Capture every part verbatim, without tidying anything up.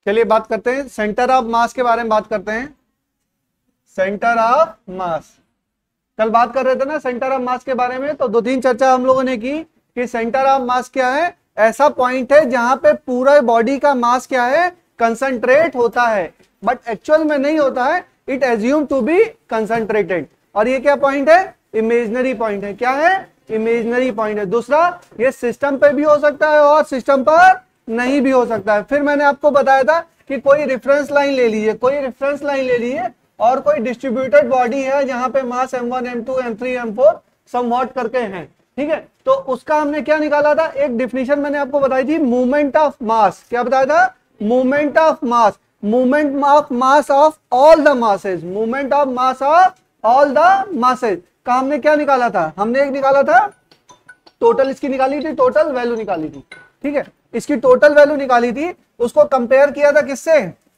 चलिए बात करते हैं सेंटर ऑफ मास के बारे में बात करते हैं। सेंटर ऑफ मास, कल बात कर रहे थे ना सेंटर ऑफ मास के बारे में, तो दो तीन चर्चा हम लोगों ने की कि सेंटर ऑफ मास क्या है, ऐसा पॉइंट है जहां पे पूरा बॉडी का मास क्या है, कंसंट्रेट होता है, बट एक्चुअल में नहीं होता है, it assume to be concentrated. और ये क्या पॉइंट है, इमेजिनरी पॉइंट है। क्या है, इमेजिनरी पॉइंट है। दूसरा, ये सिस्टम पे भी हो सकता है और सिस्टम पर नहीं भी हो सकता है। फिर मैंने आपको बताया था कि कोई रेफरेंस लाइन ले लीजिए, कोई रेफरेंस लाइन ले लीजिए और कोई डिस्ट्रीब्यूटेड बॉडी है जहां पे mass M one, M two, M three, M four somewhat करके हैं, ठीक है। तो उसका हमने क्या निकाला था, एक डिफिनीशन मैंने आपको बताई थी, मूवमेंट ऑफ मास। क्या बताया था, movement of mass, movement of mass of all the masses, movement of mass of all the masses का हमने क्या निकाला था, हमने एक निकाला था टोटल, इसकी निकाली थी, टोटल वैल्यू निकाली थी, ठीक है। इसकी टोटल वैल्यू निकाली थी, उसको कंपेयर किया था किससे,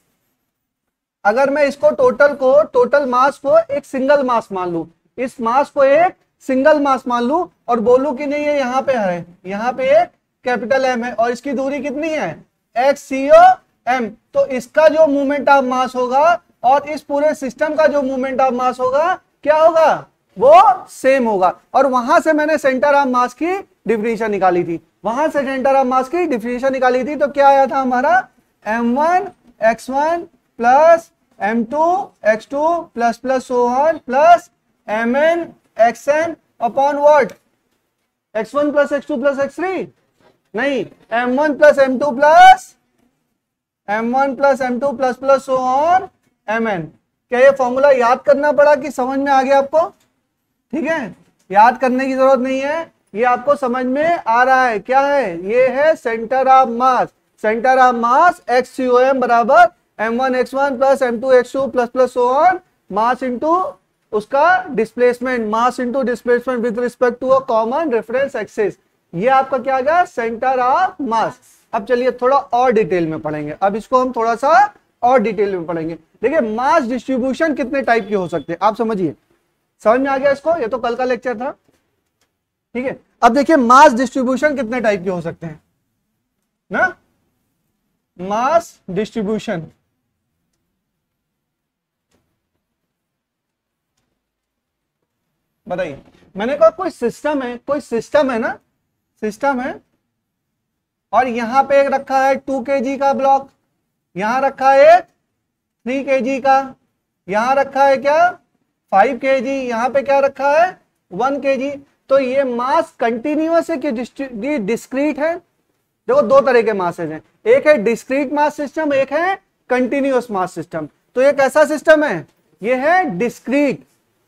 अगर मैं इसको टोटल को, टोटल मास को एक सिंगल मास मान लूं, इस मास को एक सिंगल मास मान लूं और बोलूं कि नहीं ये यहां पे है, यहां पे एक कैपिटल एम है और इसकी दूरी कितनी है, एक्स सी ओ एम, तो इसका जो मूवमेंट ऑफ मास होगा और इस पूरे सिस्टम का जो मूवमेंट ऑफ मास होगा क्या होगा, वो सेम होगा। और वहां से मैंने सेंटर ऑफ मास की डिफिनीशन निकाली थी, वहां से सेंटर ऑफ मास की डिफिनीशन निकाली थी, तो क्या आया था हमारा, M one x one plus M two x two plus plus so on plus M N x N upon what, X one plus X two plus X three, नहीं, M one plus M two plus M one plus M two plus plus so on M N. क्या ये formula याद करना पड़ा कि समझ में आ गया आपको, ठीक है, याद करने की जरूरत नहीं है, ये आपको समझ में आ रहा है। क्या है, ये है centre of mass, centre of mass X C O M बराबर M one x one plus M two x two plus plus so on, mass into उसका displacement, mass into displacement with respect to a common reference axis, ये आपका क्या आ गया, centre of mass. अब चलिए थोड़ा और डिटेल में पढ़ेंगे, अब इसको हम थोड़ा सा और डिटेल में पढ़ेंगे। देखिए मास डिस्ट्रीब्यूशन कितने टाइप के हो सकते हैं, आप समझिए, समझ में आ गया इसको, ये तो कल का लेक्चर था, ठीक है। अब देखिए मास डिस्ट्रीब्यूशन कितने टाइप के हो सकते हैं ना, मास डिस्ट्रीब्यूशन, बताइए, मैंने कहा कोई सिस्टम है, कोई सिस्टम है ना, सिस्टम है और यहां पे एक रखा है टू के जी का ब्लॉक, यहां रखा है थ्री के जी का, यहां रखा है क्या फाइव के जी, यहां पे क्या रखा है वन के जी। तो ये मास कंटिन्यूअस है कि डिस्क्रीट है, देखो दो तरह के मासेज हैं, एक है डिस्क्रीट मास सिस्टम, एक है कंटिन्यूअस मास सिस्टम। तो ये कैसा सिस्टम है, ये है डिस्क्रीट,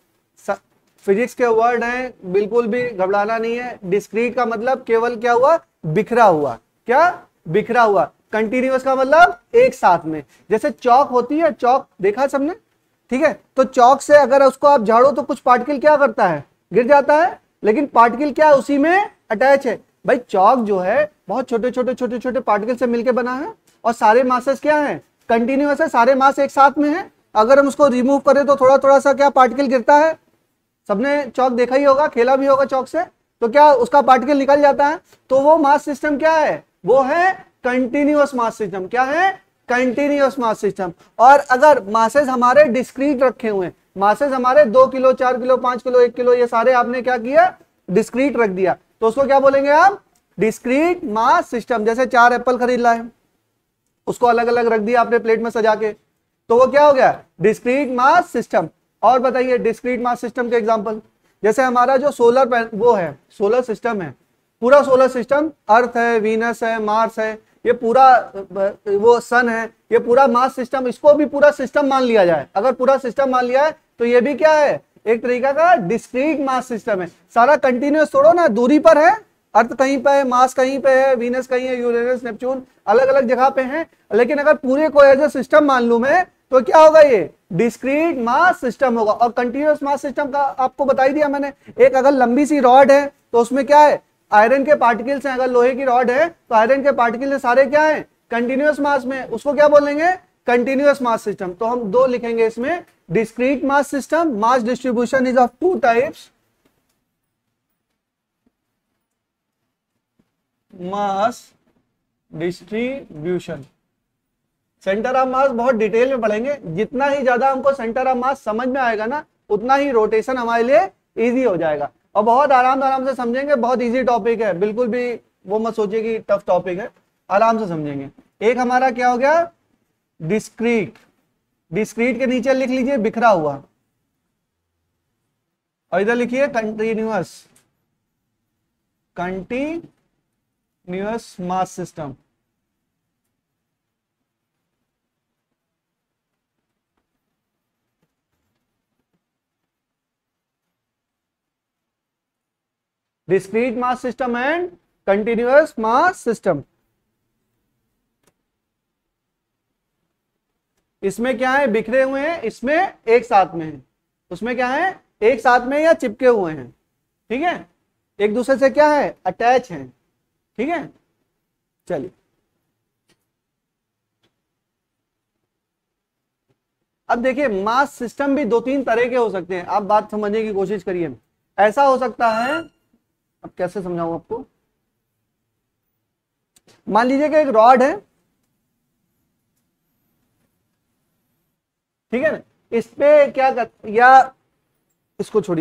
फिजिक्स के वर्ड हैं, बिल्कुल भी घबराना नहीं है। डिस्क्रीट का मतलब केवल क्या हुआ, बिखरा हुआ, क्या बिखरा हुआ। कंटिन्यूअस का मतलब एक साथ में, जैसे चौक होती है, चौक देखा है सबने, ठीक है। तो चौक से अगर उसको आप झाड़ो तो कुछ पार्टिकल क्या करता है, गिर जाता है, लेकिन पार्टिकल क्या उसी में अटैच है। भाई चौक जो है बहुत छोटे छोटे छोटे छोटे पार्टिकल से मिलकर बना है और सारे मासेस क्या है, कंटिन्यूअस है, सारे मास एक साथ में है। अगर हम उसको रिमूव करें तो थोड़ा थोड़ा सा क्या पार्टिकल गिरता है, सबने चौक देखा ही होगा, खेला भी होगा चौक से, तो क्या उसका पार्टिकल निकल जाता है। तो वो मास सिस्टम क्या है, वो है कंटिन्यूअस मास सिस्टम। क्या है, कंटिन्यूअस मास सिस्टम। और अगर मासेस हमारे डिस्क्रीट रखे हुए हैं, मासेस हमारे दो किलो, चार किलो, पांच किलो, एक किलो, ये सारे आपने क्या किया, डिस्क्रीट रख दिया, तो उसको क्या बोलेंगे आप, डिस्क्रीट मास सिस्टम। जैसे चार एप्पल खरीद लाए, उसको अलग अलग रख दिया आपने प्लेट में सजा के, तो वो क्या हो गया, डिस्क्रीट मास सिस्टम। और बताइए डिस्क्रीट मास सिस्टम के एग्जांपल, जैसे हमारा जो सोलर वो है, सोलर सिस्टम है, पूरा सोलर सिस्टम, अर्थ है, वीनस है, मार्स है, ये पूरा वो सन है, ये पूरा मास सिस्टम, इसको भी पूरा सिस्टम मान लिया जाए। अगर पूरा सिस्टम मान लिया है तो ये भी क्या है, एक तरीका का डिस्क्रीट मास सिस्टम है। सारा कंटिन्यूअस छोड़ो ना, दूरी पर है, अर्थ कहीं पे है, मार्स कहीं पे है, वीनस कहीं है, यूरेनस नेपच्यून अलग अलग जगह पे हैं, लेकिन अगर पूरे को एज ए सिस्टम मान लूं मैं, तो क्या होगा, ये डिस्क्रीट मास सिस्टम होगा। और कंटिन्यूअस मास सिस्टम का आपको बता ही दिया मैंने, एक अगर लंबी सी रॉड है तो उसमें क्या है, आयरन के पार्टिकल्स हैं, अगर लोहे की रॉड है तो आयरन के पार्टिकल्स सारे क्या हैं, कंटिन्यूअस मास में, उसको क्या बोलेंगे, कंटिन्यूअस मास सिस्टम। तो हम दो लिखेंगे इसमें, discrete mass system, mass distribution is of two types, mass distribution, centre of mass बहुत डिटेल में पढ़ेंगे, जितना ही ज्यादा हमको सेंटर ऑफ मास समझ में आएगा ना उतना ही रोटेशन हमारे लिए इजी हो जाएगा, और बहुत आराम आराम से समझेंगे। बहुत इजी टॉपिक है, बिल्कुल भी वो मत सोचिए कि टफ टॉपिक है, आराम से समझेंगे। एक हमारा क्या हो गया, डिस्क्रीट। डिस्क्रीट के नीचे लिख लीजिए बिखरा हुआ, और इधर लिखिए continuous. Continuous mass system. Discrete mass system and continuous mass system. इसमें क्या है, बिखरे हुए हैं, इसमें एक साथ में है। उसमें क्या है, एक साथ में या चिपके हुए हैं, ठीक है, एक दूसरे से क्या है, अटैच हैं, ठीक है। चलिए अब देखिए, मास सिस्टम भी दो तीन तरह के हो सकते हैं। आप बात समझने की कोशिश करिए। ऐसा हो सकता है, अब कैसे समझाऊं आपको, मान लीजिए कि एक रॉड है, ठीक है ना, इस पे क्या कर, या इसको छोड़िए,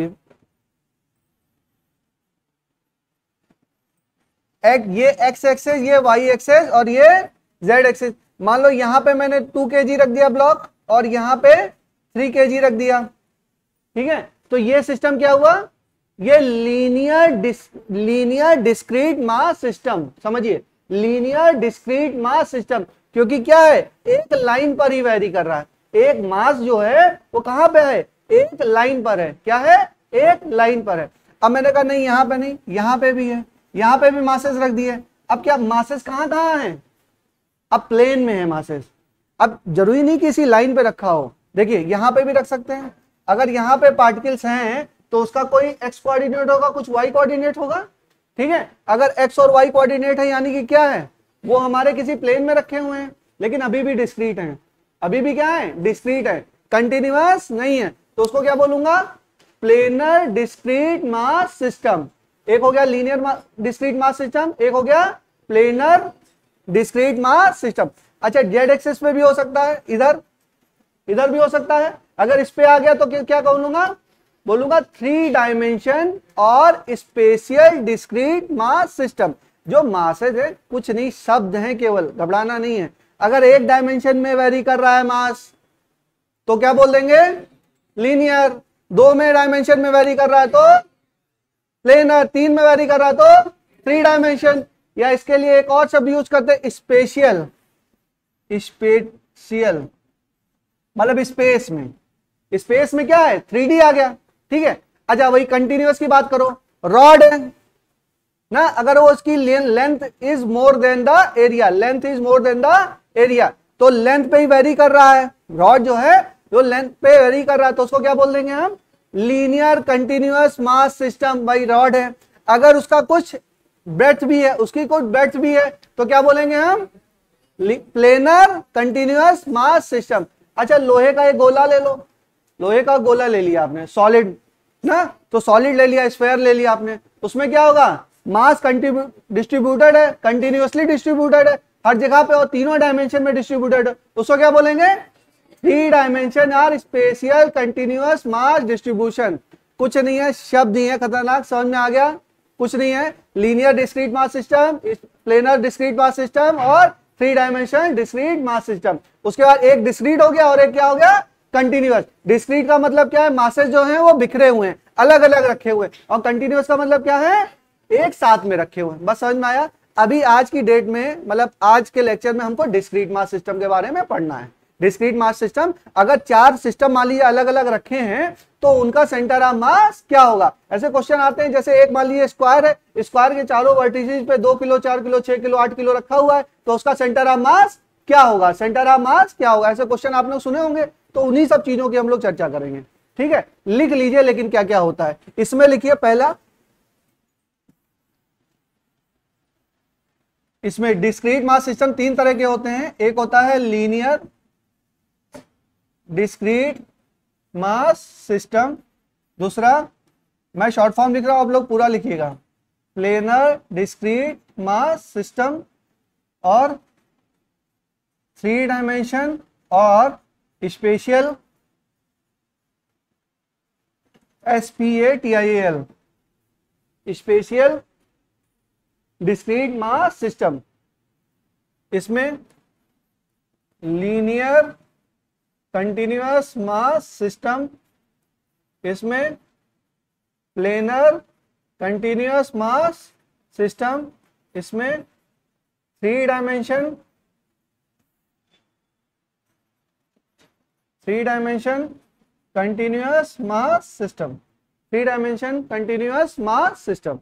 एक ये एक्स एक्सेस, ये वाई एक्सेस, और ये जेड एक्सेस। मान लो यहां पे मैंने टू के जी रख दिया ब्लॉक, और यहां पे थ्री के जी रख दिया, ठीक है। तो ये सिस्टम क्या हुआ, ये linear dis linear discrete mass system. समझिए, लीनियर डिस्क्रीट मास सिस्टम, क्योंकि क्या है, एक लाइन पर ही वेरी कर रहा है। एक मास जो है वो कहां पे है, एक लाइन पर है। क्या है, एक लाइन पर है। अब मैंने कहा नहीं, यहां पे नहीं, यहां पे भी है, यहां पे भी मासेस रख दिए। अब क्या मासेस कहां कहां है, अब प्लेन में है मासेस। अब जरूरी नहीं कि इसी लाइन पे रखा हो, देखिए यहां पे भी रख सकते हैं। अगर यहां पे पार्टिकल्स हैं तो उसका कोई एक्स कोऑर्डिनेट होगा, कुछ वाई कोऑर्डिनेट होगा, ठीक है। अगर एक्स और वाई कोऑर्डिनेट है यानी कि क्या है, वो हमारे किसी प्लेन में रखे हुए हैं, लेकिन अभी भी डिस्क्रीट हैं। अभी भी क्या है, डिस्क्रीट है, कंटिन्यूअस नहीं है। तो उसको क्या बोलूंगा, प्लेनर डिस्क्रीट मास सिस्टम। एक हो गया लीनियर डिस्क्रीट मास सिस्टम, एक हो गया प्लेनर डिस्क्रीट मास सिस्टम। अच्छा, जेड एक्सिस पे भी हो सकता है, इधर इधर भी हो सकता है। अगर इस पे आ गया तो क्या बोलूंगा, बोलूंगा थ्री डायमेंशन और स्पेशियल डिस्क्रीट मास सिस्टम। जो मासेज है कुछ नहीं, शब्द हैं केवल, घबराना नहीं है। अगर एक डायमेंशन में वेरी कर रहा है मास तो क्या बोल देंगे, लीनियर। दो में डायमेंशन में वेरी कर रहा है तो प्लेनर, तीन में वेरी कर रहा है तो थ्री डायमेंशन। या इसके लिए एक और शब्द यूज करते हैं, स्पेशियल। स्पेशियल मतलब स्पेस में, स्पेस में क्या है, थ्री डी आ गया, ठीक है। अच्छा, वही कंटिन्यूअस की बात करो, रॉड है ना, अगर वो उसकी length is more than the area, length is more than the area, तो लेंथ पे ही वेरी कर रहा है। रॉड जो है जो लेंथ पे वेरी कर रहा है तो उसको क्या बोल देंगे हम, लीनियर कंटिन्यूअस मास सिस्टम। भाई रॉड है, अगर उसका कुछ ब्रेड्थ भी है, उसकी कुछ ब्रेड्थ भी है तो क्या बोलेंगे हम, प्लेनर कंटिन्यूअस मास सिस्टम। अच्छा, लोहे का एक गोला ले लो, लोहे का गोला ले लिया आपने, सॉलिड ना, तो सॉलिड ले लिया, स्फेयर ले लिया आपने, उसमें क्या होगा, मास डिस्ट्रीब्यूटेड है, कंटिन्यूअसली डिस्ट्रीब्यूटेड है हर जगह पे, और तीनों डायमेंशन में डिस्ट्रीब्यूटेड है, उसको क्या बोलेंगे, three dimension or spatial continuous mass distribution. कुछ नहीं है, शब्द ही है खतरनाक, समझ में आ गया, कुछ नहीं है। Linear discrete mass system, planar discrete mass system और three dimension discrete mass system. उसके बाद एक डिस्क्रीट हो गया और एक क्या हो गया, कंटिन्यूअस। डिस्क्रीट का मतलब क्या है, मासेस जो हैं वो बिखरे हुए हैं, अलग अलग रखे हुए, और कंटिन्यूअस का मतलब क्या है, एक साथ में रखे हुए हैं। बस समझ में आया। अभी आज की डेट में, मतलब आज के लेक्चर में हमको डिस्क्रीट मास सिस्टम के बारे में पढ़ना है। डिस्क्रीट मास सिस्टम, अगर चार सिस्टम मान लीजिए अलग अलग रखे हैं तो उनका सेंटर ऑफ मास क्या होगा। ऐसे क्वेश्चन आते हैं, जैसे एक मान लीजिए स्क्वायर है, स्क्वायर के चारों वर्टिसेस पे दो किलो, चार किलो, छह किलो, आठ किलो रखा हुआ है, तो उसका सेंटर ऑफ मास क्या होगा, सेंटर ऑफ मास क्या होगा। ऐसे क्वेश्चन आपने सुने होंगे, तो उन्हीं सब चीजों की हम लोग चर्चा करेंगे, ठीक है। लिख लीजिए लेकिन क्या क्या होता है इसमें, लिखिए पहला, इसमें डिस्क्रीट मास सिस्टम तीन तरह के होते हैं। एक होता है लीनियर डिस्क्रीट मास सिस्टम, दूसरा, मैं शॉर्ट फॉर्म लिख रहा हूं, आप लोग पूरा लिखिएगा, प्लेनर डिस्क्रीट मास सिस्टम, और थ्री डायमेंशन और spatial, S P A T I L, spatial discrete mass system. इसमें लीनियर कंटिन्यूअस मास सिस्टम, इसमें प्लेनर कंटिन्यूअस मास सिस्टम, इसमें three dimension three dimension continuous mass system, three dimension continuous mass system.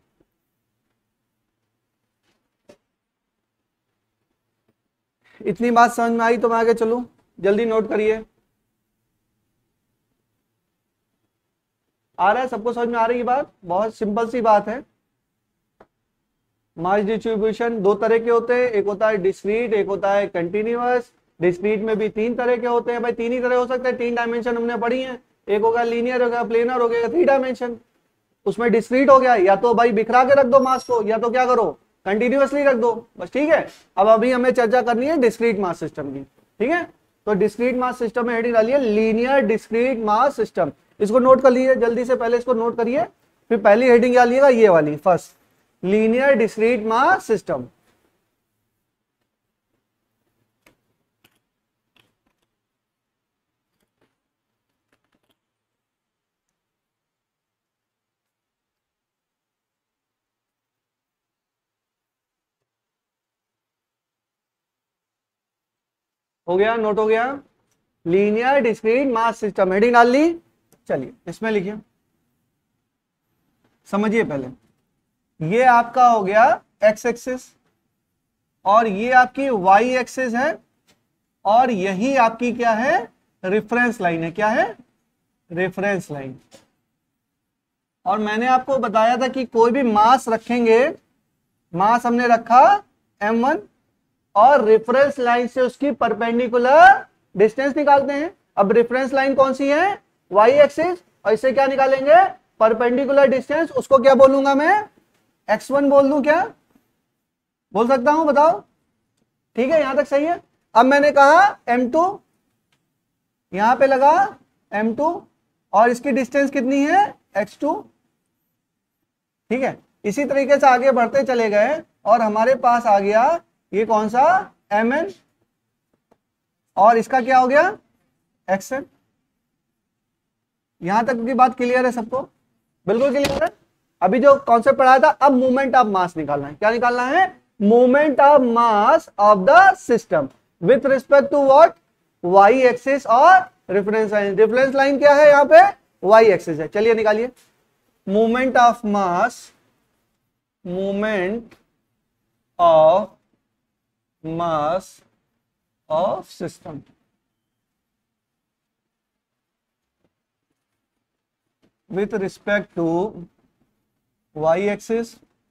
इतनी बात समझ में आई तो मैं आगे चलूं, जल्दी नोट करिए। आ रहा है सबको, समझ में आ रही है बात? बहुत सिंपल सी बात है। मास डिस्ट्रीब्यूशन दो तरह के होते हैं, एक होता है डिस्क्रीट, एक होता है कंटिन्यूअस। डिस्क्रीट में भी तीन तरह के होते हैं भाई, तीन ही तरह हो सकते हैं, तीन डायमेंशन हमने पढ़ी हैं। एक होगा लीनियर, होगा प्लेनर, हो गया थ्री डायमेंशन। उसमें डिस्क्रीट हो गया, या तो भाई बिखरा के रख दो मास को, या तो क्या करो कंटिन्यूअसली रख दो, बस ठीक है। अब अभी हमें चर्चा करनी है डिस्क्रीट मास सिस्टम की, ठीक है। तो डिस्क्रीट मास सिस्टम में हेडिंग डालिए लीनियर डिस्क्रीट मास सिस्टम। इसको नोट कर लीजिए जल्दी से, पहले इसको नोट करिए, फिर पहली हेडिंग डालिएगा ये वाली first, linear discrete mass system. हो गया, नोट हो गया, linear discrete mass system, heading डाल ली। चलिए इसमें लिखिए, समझिए पहले, ये आपका हो गया एक्स एक्सिस और ये आपकी वाई एक्सिस है और यही आपकी क्या है, रेफरेंस लाइन है। क्या है? Reference line. और मैंने आपको बताया था कि कोई भी मास रखेंगे, मास हमने रखा एम वन और रेफरेंस लाइन से उसकी परपेंडिकुलर डिस्टेंस निकालते हैं। अब रेफरेंस लाइन कौन सी है? वाई एक्सिस, और इससे क्या निकालेंगे? Perpendicular distance. उसको क्या बोलूंगा मैं? एक्स वन बोल दूं क्या? बोल सकता हूं? बताओ। ठीक है, यहां तक सही है। अब मैंने कहा एम टू, यहां पे लगा एम टू और इसकी डिस्टेंस कितनी है? X two. ठीक है, इसी तरीके से आगे बढ़ते चले गए और हमारे पास आ गया ये कौन सा? एम एन, और इसका क्या हो गया? X n. यहां तक की बात क्लियर है सबको? बिल्कुल क्लियर है। अभी जो कॉन्सेप्ट पढ़ाया था, अब मूवमेंट ऑफ मास निकालना है। क्या निकालना है? Movement of mass of the system with respect to what? Y axis और रेफरेंस लाइन। रेफरेंस लाइन क्या है यहां पे? वाई एक्सिस है। चलिए निकालिए, movement of mass, movement of mass of system with respect to y axis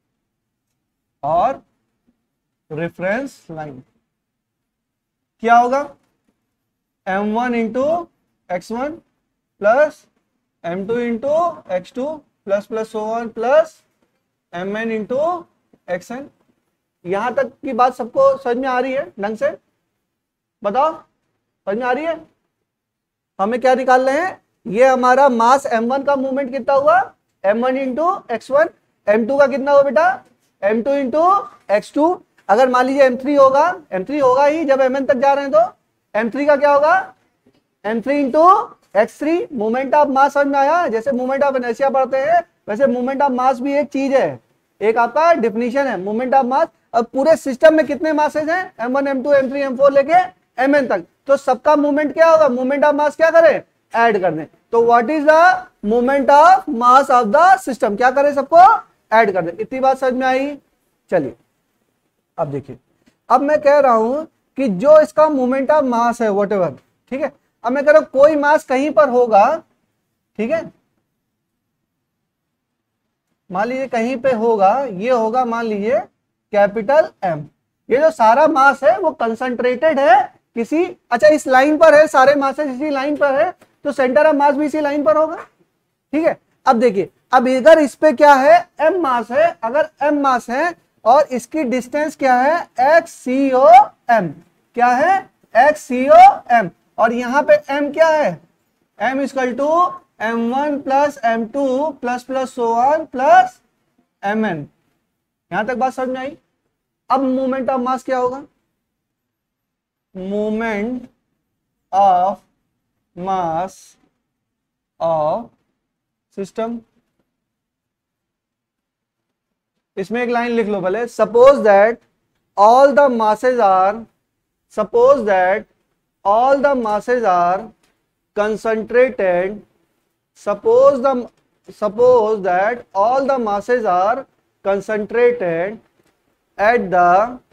और reference line। क्या होगा? M one into x one plus M two into x two plus plus so on plus M n into x n. यहां तक की बात सबको समझ में आ रही है ढंग से? बताओ, समझ में आ रही है? हमें क्या निकाल रहे हैं? ये हमारा मास एम वन का मूवमेंट कितना हुआ? M one into x one. M two का कितना हुआ बेटा? M two into x two. अगर मान लीजिए एम थ्री होगा, एम थ्री होगा ही जब एम एन तक जा रहे हैं, तो एम थ्री का क्या होगा? M three into x three. Movement of mass समझ में आया? जैसे मूवमेंट ऑफ इनर्शिया पढ़ते हैं वैसे मूवमेंट ऑफ मास भी एक चीज है, एक आपका डिफिनीशन है मूवमेंट ऑफ मास। अब पूरे सिस्टम में कितने मासेज हैं? M one, M two, M three, M four लेके एम एन तक, तो सबका मूवमेंट क्या होगा? मूवमेंट ऑफ मास क्या करें? ऐड कर दें। तो what is the movement of mass of the system? क्या करें? सबको ऐड कर दें। इतनी बात समझ में आई? चलिए अब देखिए, अब मैं कह रहा हूं कि जो इसका मूवमेंट ऑफ मास है व्हाटएवर, ठीक है, अब मैं कह रहा हूं कोई मास कहीं पर होगा, ठीक है, मान लीजिए कहीं पे होगा, ये होगा मान लीजिए कैपिटल एम। ये जो सारा मास है वो कंसंट्रेटेड है किसी, अच्छा इस लाइन पर है, सारे मासेस इसी लाइन पर है, तो सेंटर ऑफ मास भी इसी लाइन पर होगा। ठीक है, अब देखिए, अब इधर इस पे क्या है? एम मास है। अगर एम मास है और इसकी डिस्टेंस क्या है? एक्स सी ओ एम। क्या है? एक्स सी ओ एम, और यहां पे m क्या है, m equal to m one plus M two plus plus so on plus M n. यहां तक बात समझ में आई। अब मोमेंट ऑफ मास क्या होगा, moment of mass of system, इसमें एक लाइन लिख लो भले, suppose that all the masses are suppose that all the masses are concentrated suppose the suppose that all the masses are concentrated at the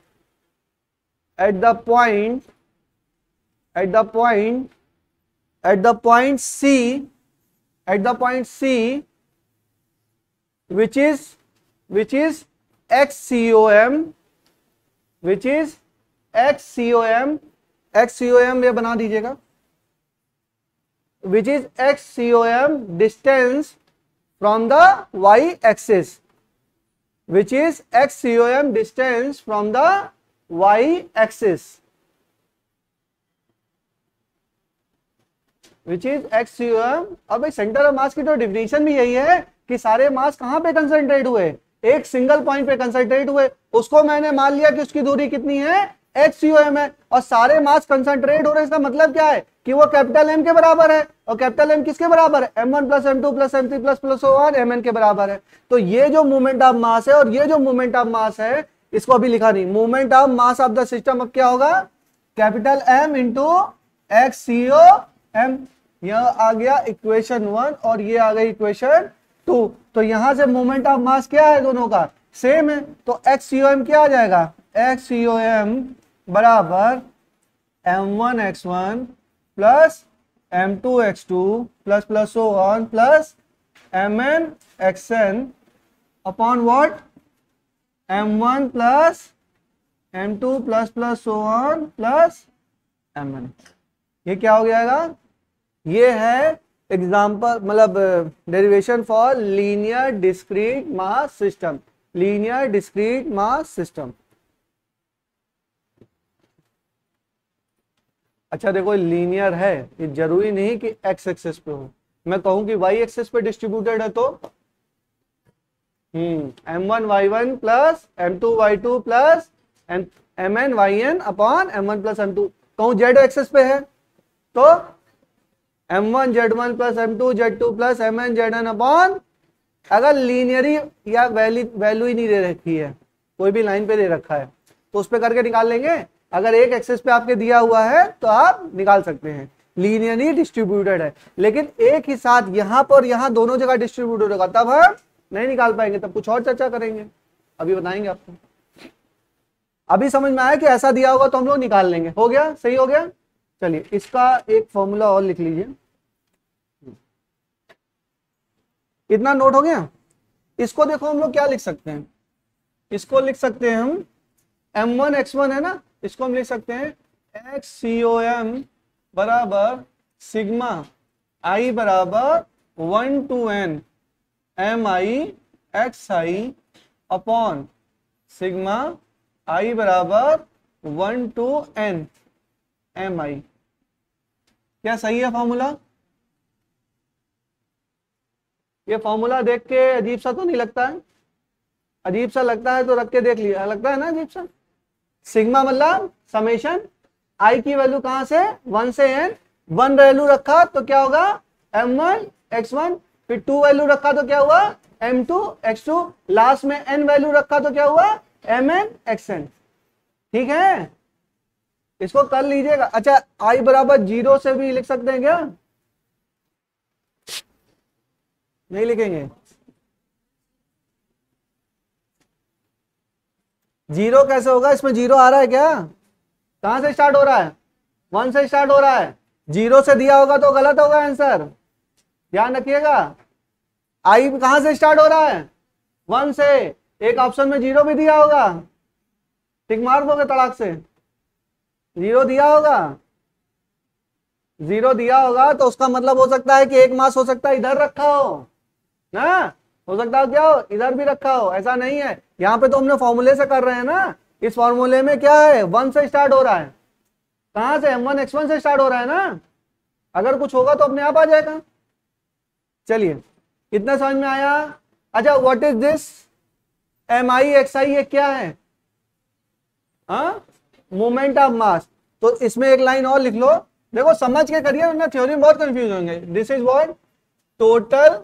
at the point at the point at the point C at the point C which is which is xcom which is xcom xcom ये बना दीजिएगा, which is xcom distance from the y axis which is xcom distance from the y axis which is xcom। अब centre of mass की तो definition भी यही है कि सारे मास कहां पे कंसंट्रेट हुए, एक सिंगल पॉइंट पे कंसंट्रेट हुए, उसको मैंने मान लिया कि उसकी दूरी कितनी है, xcom है, और सारे मास कंसंट्रेट हो रहे हैं। इसका मतलब क्या है कि वो कैपिटल M के बराबर है, और कैपिटल M किसके बराबर है, M one plus M two plus M three plus plus one m n के बराबर है। तो ये जो मोमेंट ऑफ मास है और ये जो मोमेंट ऑफ मास है, इसको अभी लिखा नहीं, moment of mass of the system अब क्या होगा, कैपिटल M इंटू एक्स सी ओ एम। यह आ गया इक्वेशन वन और ये आ गई इक्वेशन टू। तो यहां से मोमेंट ऑफ मास क्या है, दोनों का सेम है, तो एक्स सी ओ एम क्या आ जाएगा, एक्स सी ओ एम बराबर M one x one plus M two x two plus plus so on plus M N x N upon what, m one plus M two plus plus so on plus M n. ये क्या हो जाएगा, ये है example मतलब derivation for linear discrete mass system, linear discrete mass system. अच्छा देखो linear है, ये जरूरी नहीं कि एक्स एक्सेस पे हो, मैं कहूं कि वाई एक्सेस पे डिस्ट्रीब्यूटेड है तो hmm m one Y one plus M two Y two plus M n y n upon m one plus M two. कहूं जेड एक्सेस पे है तो m one z one plus M two z two plus M n z n upon, अगर linearly या value value ही नहीं दे रखी है, कोई भी लाइन पे दे रखा है तो उस पे करके निकाल लेंगे। अगर एक एक्सेस पे आपके दिया हुआ है तो आप निकाल सकते हैं, लीनियरली डिस्ट्रीब्यूटेड है। लेकिन एक ही साथ यहां पर यहां दोनों जगह डिस्ट्रीब्यूटेड होगा तब हम नहीं निकाल पाएंगे, तब कुछ और चर्चा करेंगे, अभी बताएंगे आपको। अभी समझ में आया कि ऐसा दिया होगा तो हम लोग निकाल लेंगे। हो गया, सही हो गया। चलिए इसका एक फॉर्मूला और लिख लीजिए, इतना नोट हो गया। इसको देखो हम लोग क्या लिख सकते हैं, इसको लिख सकते हैं हम एम वन एक्स वन है ना, इसको हम लिख सकते हैं एक्स सी ओ एम बराबर सिग्मा आई बराबर one to N M I x I upon sigma आई बराबर one to N M i. क्या सही है फॉर्मूला? ये फॉर्मूला देख के अजीब सा तो नहीं लगता है? अजीब सा लगता है तो रख के देख लिया, लगता है ना अजीब सा। सिग्मा मतलब समेशन, आई की वैल्यू कहां से, वन से एन, वन वैल्यू रखा तो क्या होगा एम वन एक्स वन, फिर टू वैल्यू रखा तो क्या हुआ m two x two, last में एन वैल्यू रखा तो क्या हुआ एम एन एक्स एन। ठीक है, इसको कर लीजिएगा। अच्छा आई बराबर जीरो से भी लिख सकते हैं क्या? नहीं लिखेंगे? जीरो कैसे होगा, इसमें जीरो आ रहा है क्या? कहां से स्टार्ट हो रहा है? वन से स्टार्ट हो रहा है। जीरो से दिया होगा तो गलत होगा आंसर, ध्यान रखिएगा। आई कहां से स्टार्ट हो रहा है? वन से। एक ऑप्शन में जीरो भी दिया होगा, टिक मार दोगे तड़ाक से। जीरो दिया होगा, जीरो दिया होगा तो उसका मतलब हो सकता है कि एक मास हो सकता है इधर रखा हो ना, हो सकता है क्या हो इधर भी रखा हो, ऐसा नहीं है। यहाँ पे तो हमने फॉर्मूले से कर रहे हैं ना, इस फॉर्मूले में क्या है वन से स्टार्ट हो रहा है, कहां से, एम वन एक्स वन से स्टार्ट हो रहा है ना, अगर कुछ होगा तो अपने आप आ जाएगा। चलिए कितना समझ में आया। अच्छा what is this m I x i, ये क्या है, हाँ मोमेंट ऑफ मास। तो इसमें एक लाइन और लिख लो, देखो समझ के करिए वरना थ्योरी में बहुत कंफ्यूज होंगे। This is what total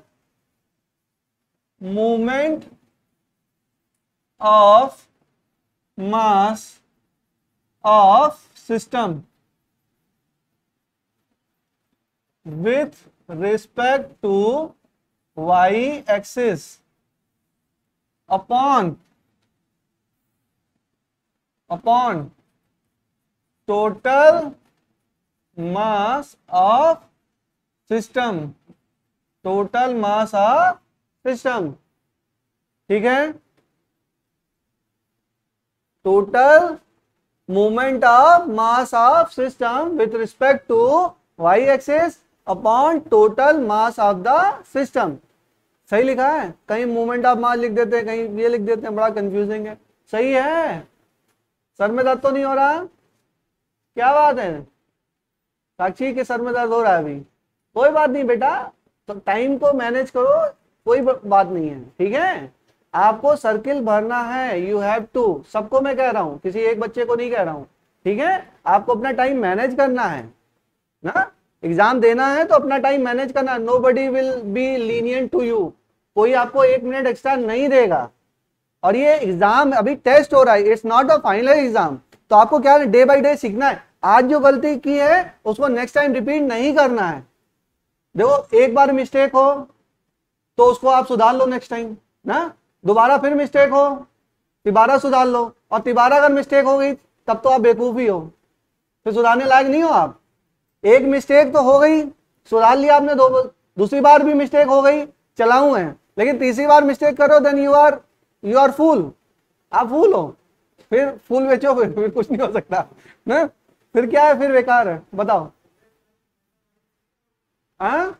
movement of mass of system with respect to y axis upon upon total mass of system, total mass of system, ठीक है, total movement of mass of system with respect to y axis अपॉन total mass of the system. सही लिखा है, कहीं movement of मास लिख देते हैं, कहीं ये लिख देते हैं, बड़ा कंफ्यूजिंग है। सही है, सर में दर्द तो नहीं हो रहा, क्या बात है साक्षी के सर में दर्द हो रहा है अभी, कोई बात नहीं बेटा, तो टाइम को मैनेज करो, कोई बात नहीं है, ठीक है। आपको सर्किल भरना है, यू हैव टू, सबको मैं कह रहा हूं, किसी एक बच्चे को नहीं कह रहा हूं, ठीक है। आपको अपना टाइम मैनेज करना है ना, एग्जाम देना है तो अपना टाइम मैनेज करना। Nobody will be lenient to you, कोई आपको एक मिनट एक्स्ट्रा नहीं देगा। और ये एग्जाम अभी टेस्ट हो रहा है, it's not a final exam. तो आपको क्या डे बाय डे सीखना है, आज जो गलती की है उसको नेक्स्ट टाइम रिपीट नहीं करना है। देखो एक बार मिस्टेक हो तो उसको आप सुधार लो नेक्स्ट टाइम ना, दोबारा फिर मिस्टेक हो तिबारा सुधार लो, और तिबारा अगर मिस्टेक हो गई तब तो आप बेवकूफ ही हो, फिर सुधारने लायक नहीं हो आप। एक मिस्टेक तो हो गई, सुधार लिया आपने, दो दूसरी बार भी मिस्टेक हो गई, चलाऊ है, लेकिन तीसरी बार मिस्टेक करो then you are you are fool, आप फूल हो, फिर फूल बेचो, फिर, फिर कुछ नहीं हो सकता ना, फिर क्या है, फिर बेकार है। बताओ हाँ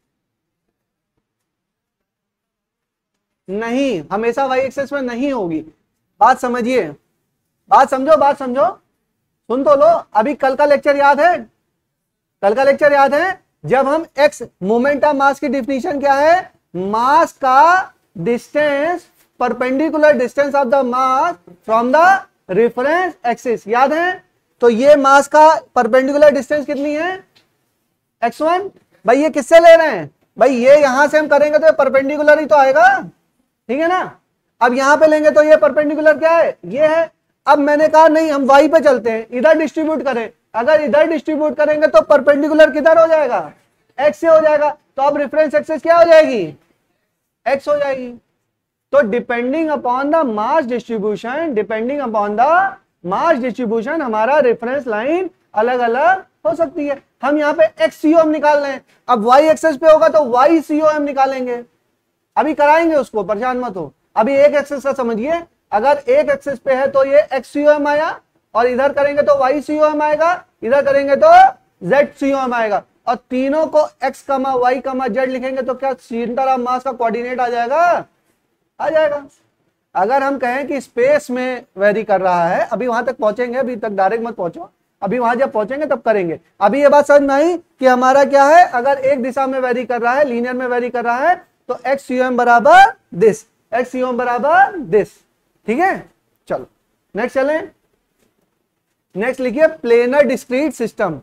नहीं, हमेशा वाई एक्सेस में नहीं होगी, बात समझिए, बात समझो, बात समझो, सुन तो लो। अभी कल का लेक्चर याद है, कल का लेक्चर याद है, जब हम एक्स मोमेंट ऑफ मास की डिफिनीशन क्या है, मास का distance perpendicular distance of the mass from the reference axis, याद है। तो ये मास का परपेंडिकुलर डिस्टेंस कितनी है, एक्स वन। भाई ये किससे ले रहे हैं, भाई ये यहां से हम करेंगे तो ये परपेंडिकुलर ही तो आएगा, ठीक है ना। अब यहां पे लेंगे तो ये परपेंडिकुलर क्या है, ये है। अब मैंने कहा नहीं हम वाई पे चलते हैं, इधर डिस्ट्रीब्यूट करें, अगर इधर डिस्ट्रीब्यूट करेंगे तो परपेंडिकुलर किधर हो जाएगा, एक्स से हो जाएगा, तो अब रेफरेंस एक्सिस क्या हो जाएगी, एक्स हो जाएगी। तो depending upon the mass distribution, depending upon the mass distribution हमारा रेफरेंस लाइन अलग अलग हो सकती है। हम यहाँ पे एक्स सी ओ एम निकाल रहे हैं, अब वाई एक्सेस पे होगा तो वाई सी ओ एम निकालेंगे, अभी कराएंगे उसको, परेशान मत हो। अभी एक एक्सेस का समझिए, अगर एक एक्सेस पे है तो ये एक्स सी ओ एम आया, और इधर करेंगे तो वाई सी ओ एम आएगा, इधर करेंगे तो जेड सी ओ एम आएगा, और तीनों को एक्स कमा वाई कमा जेड लिखेंगे तो क्या सेंटर ऑफ मास का कोऑर्डिनेट आ जाएगा, आ जाएगा। अगर हम कहें कि स्पेस में वेरी कर रहा है, अभी वहां तक पहुंचेंगे, अभी तक डायरेक्ट मत पहुंचो, अभी वहां जब पहुंचेंगे तब करेंगे। अभी ये बात समझ में आई कि हमारा क्या है, अगर एक दिशा में वेरी कर रहा है, लीनियर में वेरी कर रहा है, तो एक्स सी ओ एम बराबर this, x C O M बराबर दिस, ठीक है। चलो नेक्स्ट चलें, नेक्स्ट लिखिए planar discrete system,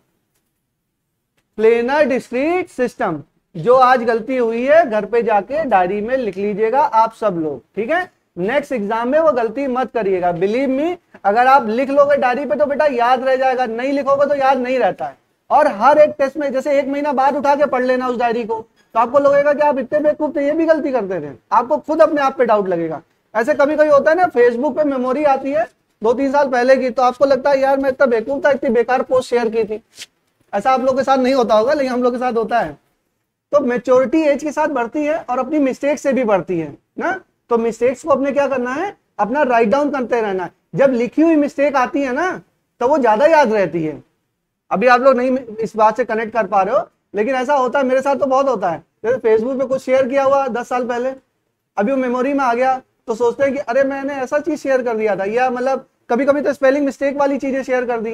planar discrete system. जो आज गलती हुई है घर पे जाके डायरी में लिख लीजिएगा आप सब लोग, ठीक है। नेक्स्ट एग्जाम में वो गलती मत करिएगा, बिलीव मी, अगर आप लिख लोगे डायरी पे तो बेटा याद रह जाएगा, नहीं लिखोगे तो याद नहीं रहता है। और हर एक टेस्ट में जैसे एक महीना बाद उठा के पढ़ लेना उस डायरी को, तो आपको लगेगा कि आप इतने बेवकूफ थे, ये भी गलती करते थे, आपको खुद अपने आप पे डाउट लगेगा। ऐसे कभी कभी होता है ना, फेसबुक पे मेमोरी आती है दो तीन साल पहले की, तो आपको लगता है यार मैं इतना बेवकूफ था, इतनी बेकार पोस्ट शेयर की थी। ऐसा आप लोग के साथ नहीं होता होगा, लेकिन हम लोग के साथ होता है। तो मेच्योरिटी एज के साथ बढ़ती है और अपनी मिस्टेक से भी बढ़ती है ना। तो मिस्टेक्स को अपने क्या करना है, अपना राइट डाउन करते रहना है। जब लिखी हुई मिस्टेक आती है ना तो वो ज्यादा याद रहती है। अभी आप लोग नहीं इस बात से कनेक्ट कर पा रहे हो, लेकिन ऐसा होता है, मेरे साथ तो बहुत होता है। जैसे फेसबुक पे कुछ शेयर किया हुआ दस साल पहले, अभी वो मेमोरी में आ गया, तो सोचते हैं कि अरे मैंने ऐसा चीज शेयर कर दिया था, या मतलब कभी कभी तो स्पेलिंग मिस्टेक वाली चीजें शेयर कर दी,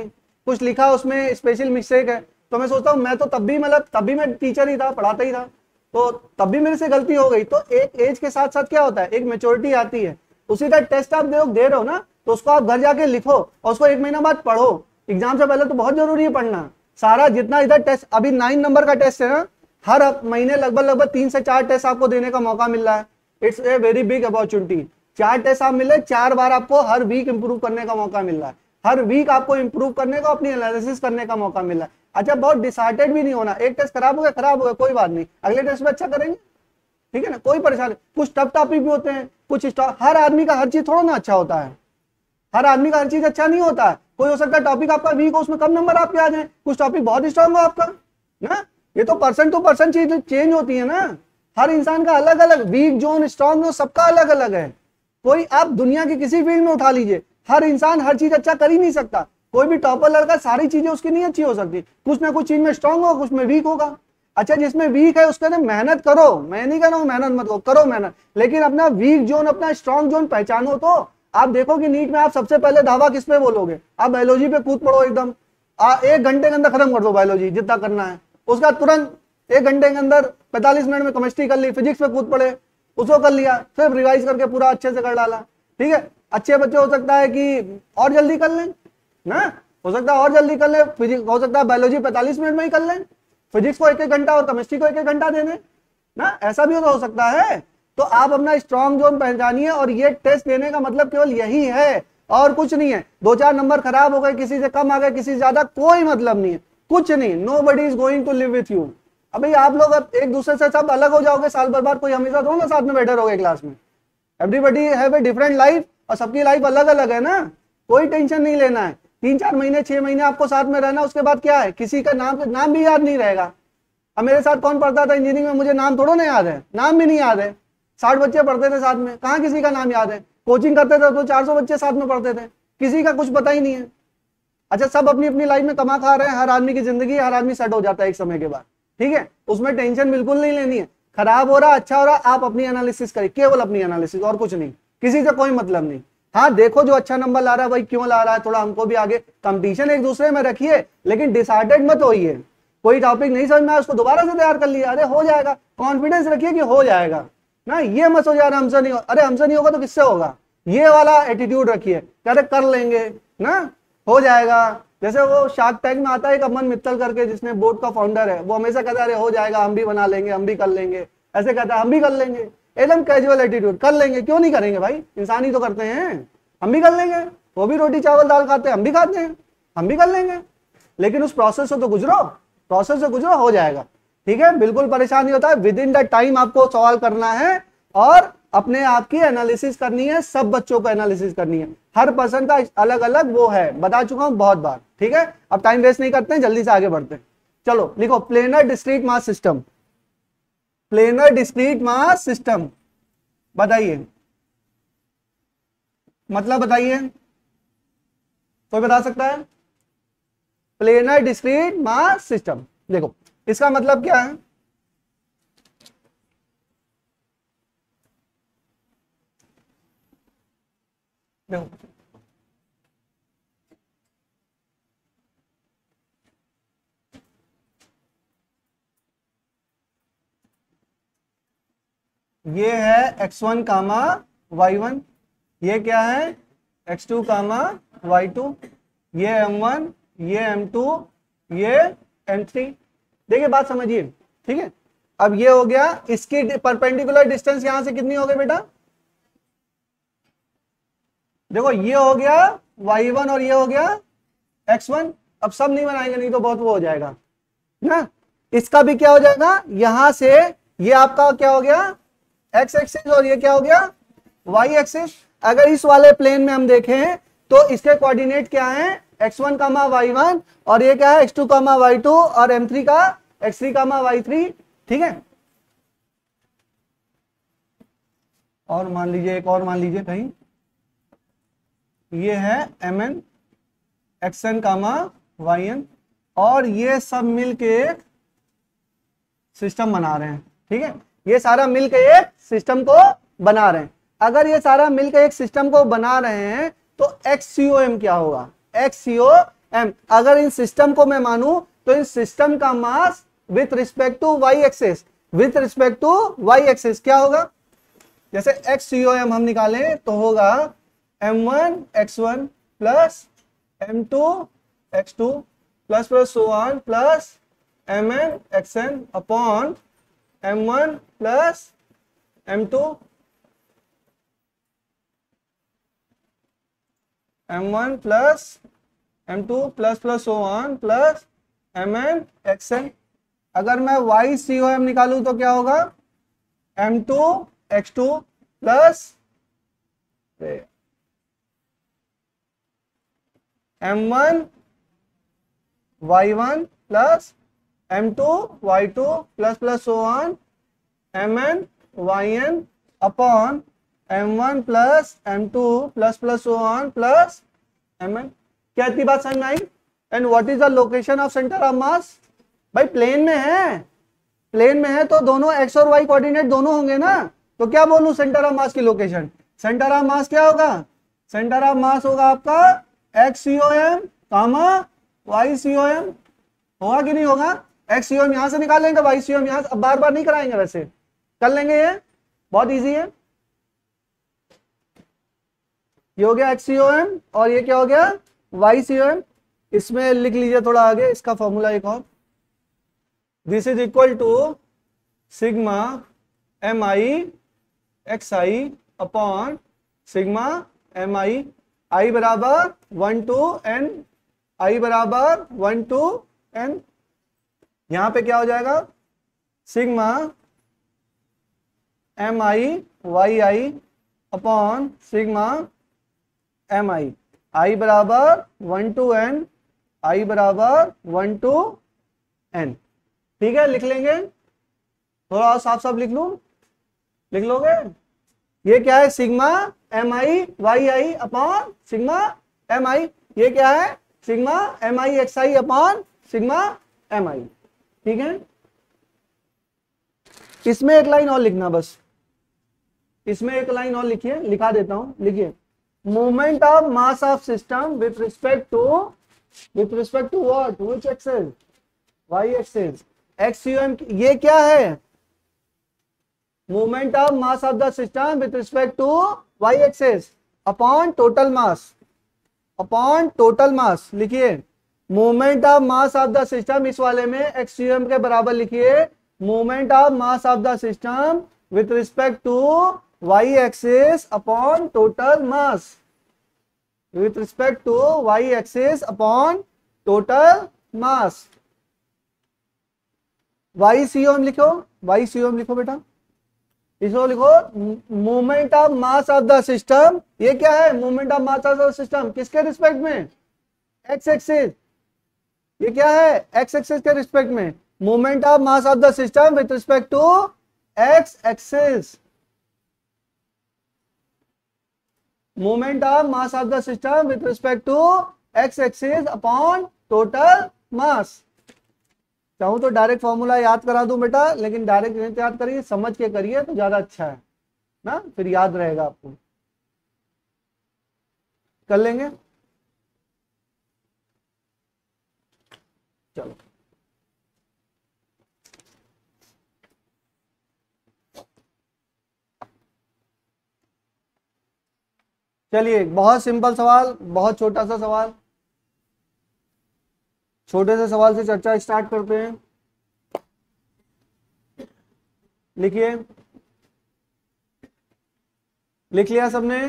कुछ लिखा उसमें स्पेशल मिस्टेक है, तो मैं सोचता हूँ मैं तो तब भी मतलब तब भी मैं टीचर ही था, पढ़ाता ही था, तो तब भी मेरे से गलती हो गई। तो एक एज के साथ साथ क्या होता है, एक मेच्योरिटी आती है। उसी का टेस्ट आप दे दे रहे हो ना, तो उसको आप घर जाके लिखो और उसको एक महीना बाद पढ़ो। एग्जाम से पहले तो बहुत जरूरी है पढ़ना। सारा जितना इधर टेस्ट, अभी नाइन नंबर का टेस्ट है ना, हर महीने लगभग लगभग तीन से चार टेस्ट आपको देने का मौका मिल रहा है। It's a very big opportunity. चार टेस्ट आप मिले, चार बार आपको हर वीक इंप्रूव करने का मौका मिल रहा है। हर वीक आपको इंप्रूव करने का, अपनी एनालिसिस करने का मौका मिल रहा है। अच्छा, बहुत डिसहार्टेड भी नहीं होना। एक टेस्ट खराब हो गया खराब हो गया कोई बात नहीं, अगले टेस्ट में अच्छा करेंगे, ठीक है ना, कोई परेशानी। कुछ टफ टॉपिक भी होते हैं, कुछ हर आदमी का हर चीज थोड़ा ना अच्छा होता है। हर आदमी का हर चीज अच्छा नहीं होता है। कोई हो सकता है टॉपिक आपका वीक हो, उसमें कम नंबर आपके आ जाए, कुछ टॉपिक बहुत स्ट्रांग हो आपका ना। ये तो पर्सन टू पर्सन चीज चेंज होती है ना। हर इंसान का अलग अलग वीक जोन, स्ट्रांग जोन सबका अलग अलग है। कोई आप दुनिया की किसी फील्ड में उठा लीजिए, हर इंसान हर चीज अच्छा कर ही नहीं सकता। कोई भी टॉपर लड़का सारी चीजें उसकी नहीं अच्छी हो सकती, कुछ ना कुछ चीज में स्ट्रांग होगा, कुछ में वीक होगा। अच्छा, जिसमें वीक है उसके लिए मेहनत करो, मैं नहीं कह रहा हूं मेहनत मत करो, करो मेहनत, लेकिन अपना वीक जोन, अपना स्ट्रांग जोन पहचानो। तो आप देखो कि नीट में आप सबसे पहले दावा किस पे बोलोगे, आप बायोलॉजी पे कूद पड़ो एकदम, आ, एक घंटे के अंदर खत्म कर दो बायोलॉजी जितना करना है। उसका तुरंत एक घंटे के अंदर पैंतालीस मिनट में केमिस्ट्री कर ली, फिजिक्स पे कूद पड़े, उसको कर लिया, फिर रिवाइज करके पूरा अच्छे से कर डाला, ठीक है। अच्छे बच्चे हो सकता है कि और जल्दी कर लें ना, हो सकता है और जल्दी कर ले, फिजिक्स हो सकता है बायोलॉजी पैंतालीस मिनट में ही कर लें, फिजिक्स को एक एक घंटा और केमिस्ट्री को एक एक घंटा दे दें ना, ऐसा भी तो हो सकता है। तो आप अपना स्ट्रॉन्ग जोन पहचानिए, और ये टेस्ट देने का मतलब केवल यही है और कुछ नहीं है। दो चार नंबर खराब हो गए, किसी से कम आ गए, किसी से ज्यादा, कोई मतलब नहीं है, कुछ नहीं। Nobody is going to live with you. अभी आप लोग अब एक दूसरे से सब अलग हो जाओगे साल भर बाद, कोई हमेशा थोड़ा ना साथ में बैठे रहोगे क्लास में। Everybody have a different life, और सबकी लाइफ अलग अलग है ना, कोई टेंशन नहीं लेना है। तीन चार महीने छह महीने आपको साथ में रहना, उसके बाद क्या है, किसी का नाम नाम भी याद नहीं रहेगा। अब मेरे साथ कौन पढ़ता था इंजीनियरिंग में, मुझे नाम थोड़ा ना याद है, नाम भी नहीं याद है। साठ बच्चे पढ़ते थे साथ में, कहाँ किसी का नाम याद है। कोचिंग करते थे तो चार सौ बच्चे साथ में पढ़ते थे, किसी का कुछ पता ही नहीं है। अच्छा, सब अपनी अपनी लाइफ में कमा खा रहे हैं, हर आदमी की जिंदगी, हर आदमी सेट हो जाता है एक समय के बाद, ठीक है। उसमें टेंशन बिल्कुल नहीं लेनी है। खराब हो रहा, अच्छा हो रहा, आप अपनी एनालिसिस करिए, केवल अपनी एनालिसिस, और कुछ नहीं, किसी से कोई मतलब नहीं। हाँ, देखो जो अच्छा नंबर ला रहा है भाई क्यों ला रहा है, थोड़ा हमको भी आगे कंपटीशन एक दूसरे में रखिए, लेकिन डिसहार्टेड मत होइए। कोई टॉपिक नहीं समझ में आया उसको दोबारा से तैयार कर लिया, अरे हो जाएगा, कॉन्फिडेंस रखिए कि हो जाएगा ना। ये मत हो जा रहा हमसे नहीं हो, अरे हमसे नहीं होगा तो किससे होगा, ये वाला एटीट्यूड रखिए, अरे कर लेंगे ना, हो जाएगा। जैसे वो शार्क टैंक में आता है एक अमन मित्तल करके, जिसने बोट का फाउंडर है, वो हमेशा कहता है अरे हो जाएगा, हम भी बना लेंगे, हम भी कर लेंगे, ऐसे कहता है हम भी कर लेंगे, एकदम कैजुअल एटीट्यूड, कर लेंगे, क्यों नहीं करेंगे भाई, इंसान ही तो करते हैं, हम भी कर लेंगे। वो भी रोटी चावल दाल खाते हैं, हम भी खाते हैं, हम भी कर लेंगे। लेकिन उस प्रोसेस से तो गुजरो, प्रोसेस से गुजरो, हो जाएगा, ठीक है। बिल्कुल परेशान नहीं होता है, विद इन द टाइम आपको सवाल करना है और अपने आप की एनालिसिस करनी है, सब बच्चों को एनालिसिस करनी है, हर पर्सन का अलग अलग वो है, बता चुका हूं बहुत बार, ठीक है। अब टाइम वेस्ट नहीं करते हैं, जल्दी से आगे बढ़ते हैं। चलो लिखो, planar discrete mass system, planar discrete mass system, बताइए मतलब बताइए, कोई बता सकता है। प्लेनर डिस्क्रीट मास सिस्टम, देखो इसका मतलब क्या है। देखो ये है x one comma Y one, ये क्या है x two comma Y two, ये एम वन, ये एम टू, ये एम थ्री। देखिए बात समझिए, ठीक है। अब ये हो गया, इसकी परपेंडिकुलर डिस्टेंस यहां से कितनी हो गई बेटा, देखो ये हो गया वाई वन और ये हो गया एक्स वन। अब सब नहीं बनाएंगे, नहीं तो बहुत वो हो जाएगा ना। इसका भी क्या हो जाएगा, यहां से ये आपका क्या हो गया एक्स एक्सिस, और ये क्या हो गया वाई एक्सिस। अगर इस वाले प्लेन में हम देखें तो इसके कोऑर्डिनेट क्या है, x one comma Y one, और ये क्या है x two comma Y two, और एम थ्री का x three comma y three, ठीक है। और मान लीजिए एक और मान लीजिए कहीं, ये है m N x n comma y n, और ये सब मिलके एक सिस्टम बना रहे हैं, ठीक है। ये सारा मिलके एक सिस्टम को बना रहे हैं। अगर ये सारा मिलकर एक सिस्टम को बना रहे हैं तो एक्स सी ओ एम क्या होगा, एक्स सी ओ एम। अगर इन सिस्टम को मैं मानूं तो इस सिस्टम का mass with respect to Y axis, with respect to Y axis क्या होगा, जैसे एक्स सी ओ एम हम निकालें तो होगा m one x one plus M two x two plus plus so on plus M N x N upon m one plus M two m one plus M two plus plus so on plus M N x n. अगर मैं Y C O M निकालूं तो क्या होगा, m two x two plus M one Y one plus M two Y two plus plus so on M n y n upon m one plus M two plus plus so on plus M N. क्या इतनी बात समझ में आई? And what is the location of centre of mass? भाई plane में है, plane में है तो दोनों एक्स और वाई कोऑर्डिनेट दोनों होंगे ना, तो क्या बोलूं सेंटर ऑफ मास की लोकेशन? सेंटर ऑफ मास क्या होगा, सेंटर ऑफ मास होगा आपका एक्स सी ओ एम कामा वाई सी ओ एम, होगा कि नहीं होगा? एक्स सी ओ एम यहां से निकाल लेंगे, वाई सी ओ एम यहां से, अब बार बार नहीं कराएंगे, वैसे कर लेंगे, ये बहुत इजी है। ये हो गया एक्स सी ओ एम और ये क्या हो गया वाई सी ओ एम। इसमें लिख लीजिए थोड़ा आगे इसका फॉर्मूला एक और, this is equal to sigma M I x I upon sigma M I, I बराबर वन टू एन, आई बराबर वन टू एन। यहां पे क्या हो जाएगा, sigma M I Y I upon sigma M I, I बराबर वन टू एन, आई बराबर one to N. ठीक है, लिख लेंगे, थोड़ा और साफ साफ लिख लूं, लिख लोगे? ये क्या है, sigma M I Y I upon sigma M I, ये क्या है sigma M I x I upon sigma M I. ठीक है, इसमें एक लाइन और लिखना, बस इसमें एक लाइन और लिखिए, लिखा देता हूं, लिखिए moment of mass of system with respect to, with respect to what, which axis, Y axis, X U M. ये क्या है, moment of mass of the system with respect to Y axis upon total mass, upon total mass. लिखिए moment of mass of the system, इस वाले में X U M के बराबर लिखिए moment of mass of the system with respect to Y axis upon total mass, with respect to Y axis upon total mass. Y C O M लिखो, Y सी ओ M लिखो बेटा, इसको लिखो moment of mass of the system. ये क्या है, moment of mass of the system किसके respect में, एक्स एक्सिस। ये क्या है, एक्स एक्सिस के रिस्पेक्ट में, moment of mass of the system with respect to X axis, moment of mass of the system with respect to X axis upon total mass. चाहूं तो direct formula याद करा दूं बेटा, लेकिन डायरेक्ट नहीं याद करिए, समझ के करिए तो ज्यादा अच्छा है ना, फिर याद रहेगा आपको। कर लेंगे, चलो चलिए, बहुत सिंपल सवाल, बहुत छोटा सा सवाल, छोटे से सवाल से चर्चा स्टार्ट करते हैं। लिखिए, लिख लिया सबने?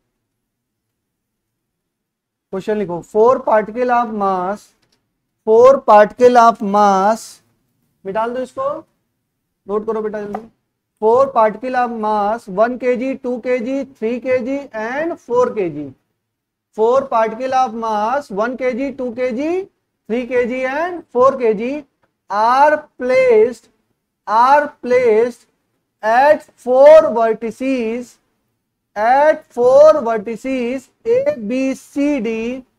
क्वेश्चन लिखो, four particle of mass, four particle of mass, मिटाल दो इसको, नोट करो बेटा जल्दी। Four particle of mass one K G, two K G, three K G and four K G. Four particle of mass one K G, two K G, three K G and four k g are placed are placed at four vertices, at four vertices A B C D।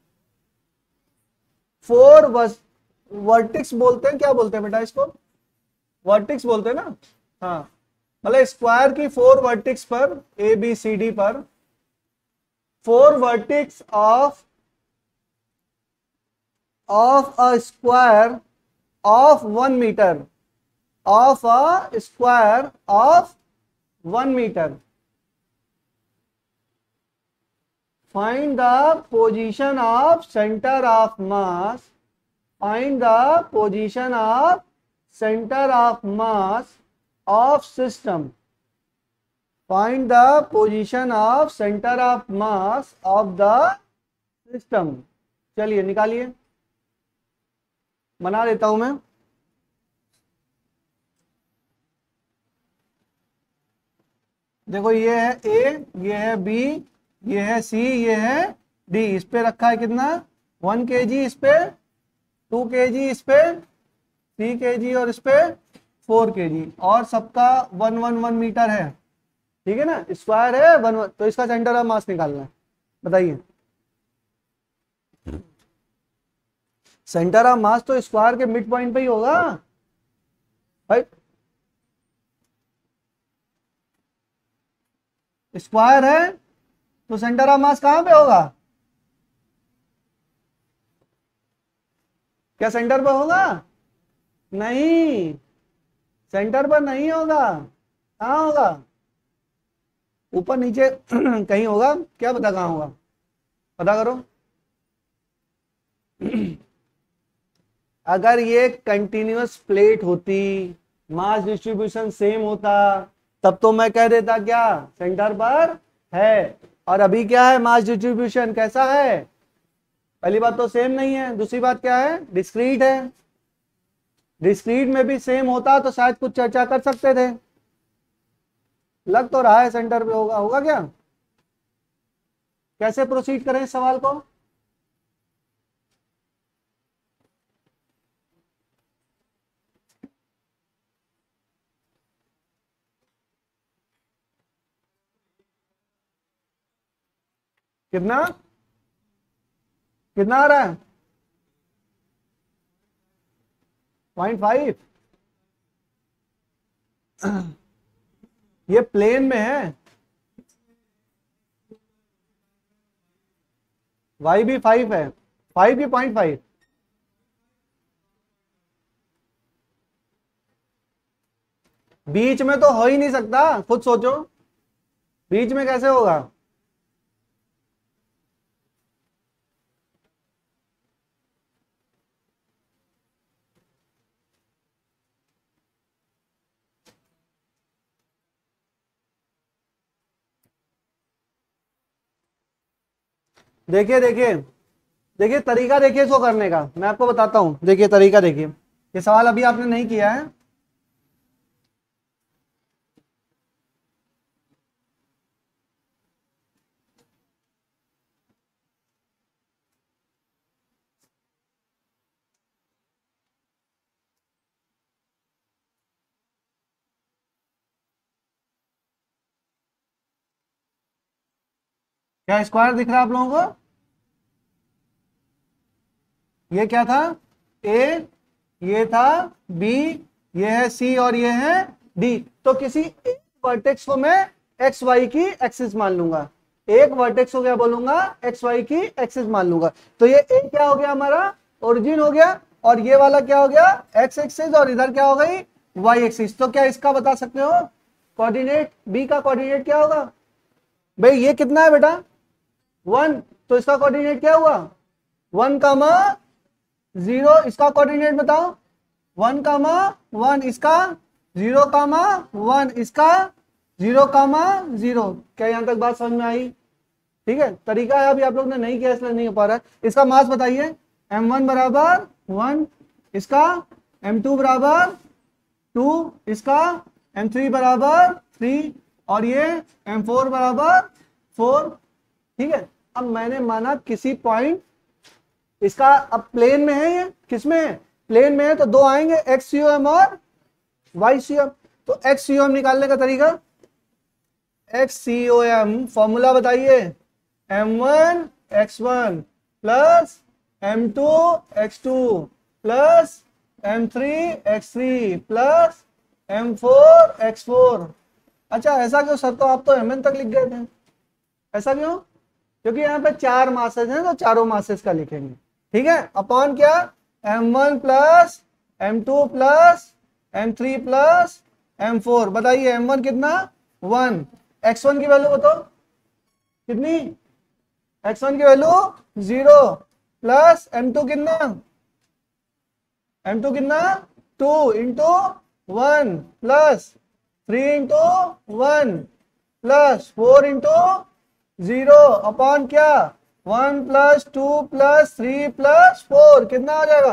Four vertices बोलते हैं, क्या बोलते हैं बेटा इसको, vertices बोलते हैं ना, हाँ, मतलब स्क्वायर की फोर वर्टिक्स पर ए बी सी डी पर, four vertices of of a square of one meter, of a square of one meter. Find the position of center of mass. Find the position of center of mass of system. Find the position of center of mass of the system. चलिए निकालिए, बना देता हूं मैं। देखो ये है ए, ये है बी, ये है सी, ये है डी। इस पे रखा है कितना, वन के जी, इस पे टू के जी, इस पे थ्री के जी और इस पे फोर के जी, और सबका वन वन वन मीटर है। ठीक है ना, स्क्वायर है वन वन, तो इसका सेंटर ऑफ मास निकालना है। बताइए, सेंटर ऑफ मास तो स्क्वायर के मिड पॉइंट पे ही होगा भाई। स्क्वायर है तो सेंटर ऑफ मास कहां पे होगा? क्या सेंटर पर होगा? नहीं, सेंटर पर नहीं होगा। कहां होगा? ऊपर नीचे कहीं होगा। क्या पता कहां होगा, पता करो। अगर ये कंटिन्यूअस प्लेट होती, मास डिस्ट्रीब्यूशन सेम होता, तब तो मैं कह देता क्या सेंटर पर है। और अभी क्या है, मास डिस्ट्रीब्यूशन कैसा है? पहली बात तो सेम नहीं है, दूसरी बात क्या है, डिस्क्रीट है। डिस्क्रीट में भी सेम होता तो शायद कुछ चर्चा कर सकते थे। लग तो रहा है सेंटर पे होगा। होगा क्या? कैसे प्रोसीड करें इस सवाल को? कितना कितना आ रहा है? Point five. ये प्लेन में है, वाई भी फाइव है, फाइव भी पॉइंट फाइव। बीच में तो हो ही नहीं सकता, खुद सोचो, बीच में कैसे होगा? देखिए देखिए देखिए तरीका देखिए इसको करने का, मैं आपको बताता हूं। देखिए तरीका देखिए, ये सवाल अभी आपने नहीं किया है। क्या स्क्वायर दिख रहा है आप लोगों को? ये क्या था? ए, ये था बी, ये है सी और ये है डी। तो किसी एक वर्टेक्स को मैं एक्स वाई की एक्सिस मान लूंगा। एक वर्टेक्स को क्या बोलूंगा? एक्स वाई की एक्सिस मान लूंगा। तो ये ए क्या हो गया हमारा? ओरिजिन हो गया। और ये वाला क्या हो गया? X axis. और इधर क्या हो गई? Y axis. तो क्या इसका बता सकते हो कोऑर्डिनेट? बी का कोऑर्डिनेट क्या होगा भाई? ये कितना है बेटा? वन। तो इसका कोऑर्डिनेट क्या हुआ? One comma zero. इसका कोऑर्डिनेट बताओ। वन कामा वन, इसका जीरो कामा वन, इसका जीरो कामा जीरो। क्या यहां तक बात समझ में आई? ठीक है, तरीका है, अभी आप लोग ने नहीं किया इसलिए नहीं हो पा रहा है। इसका मास बताइए। एम वन बराबर वन, इसका एम टू बराबर टू, इसका एम थ्री बराबर थ्री, और ये एम फोर बराबर फोर। ठीक है, अब मैंने माना किसी पॉइंट, इसका अब प्लेन में है, ये किस में है? प्लेन में है, तो दो आएंगे, एक्स सी ओ एम और वाई सी ओ एम। तो एक्स सी ओ एम निकालने का तरीका, एक्स सी ओ एम फॉर्मूला बताइए। M one x one plus M two x two plus M three X three plus M four X four. अच्छा ऐसा क्यों सर? तो आप तो एम एन तक लिख गए थे। ऐसा क्यों? क्योंकि यहाँ पे चार मासेस हैं, तो चारों मासेस का लिखेंगे। ठीक है, अपॉन क्या, M one plus M two plus M three plus M four. बताइए एम वन कितना, वन। एक्स वन की वैल्यू बताओ कितनी, एक्स वन की value zero plus M two कितना, एम टू कितना two into one plus three into one plus four into zero upon क्या, one plus two plus three plus four. कितना आ जाएगा,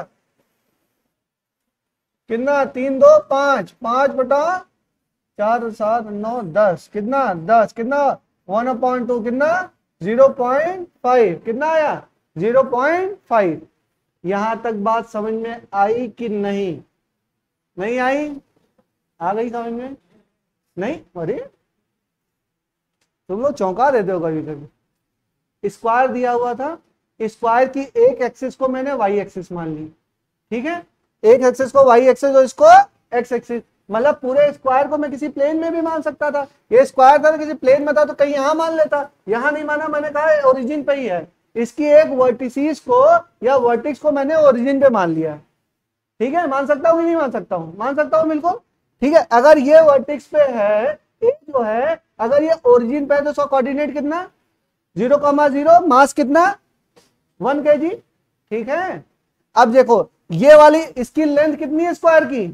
कितना, तीन दो पांच, पांच बटा चार सात नौ दस, कितना दस, कितना वन अपॉइंट टू, कितना जीरो पॉइंट फाइव, कितना आया जीरो पॉइंट फाइव। यहां तक बात समझ में आई कि नहीं, नहीं आई, आ गई समझ में, नहीं, अरे तुम लोग चौंका देते हो कभी कभी। स्क्वायर दिया हुआ था, स्क्वायर की एक एक्सिस को मैंने वाई एक्सिस मान ली, ठीक है, एक एक्सिस को वाई एक्सिस और इसको एक्स एक्सिस, मतलब पूरे स्क्वायर को मैं किसी प्लेन में भी मान सकता था। ये स्क्वायर था किसी प्लेन में था तो कहीं यहां मान लेता, यहां नहीं माना, मैंने कहा ओरिजिन पे ही है, इसकी एक वर्टिसिस को या वर्टिक्स को मैंने ओरिजिन पे मान लिया, ठीक है। मान सकता हूं कि नहीं मान सकता हूं, मान सकता हूं बिल्कुल, ठीक है। अगर ये वर्टिक्स पे है, एक जो है अगर ये ओरिजिन पे है तो उसका कोऑर्डिनेट कितना, जीरो कॉमा जीरो, मास कितना, वन के जी, ठीक है। अब देखो ये वाली इसकी लेंथ कितनी है स्क्वायर की,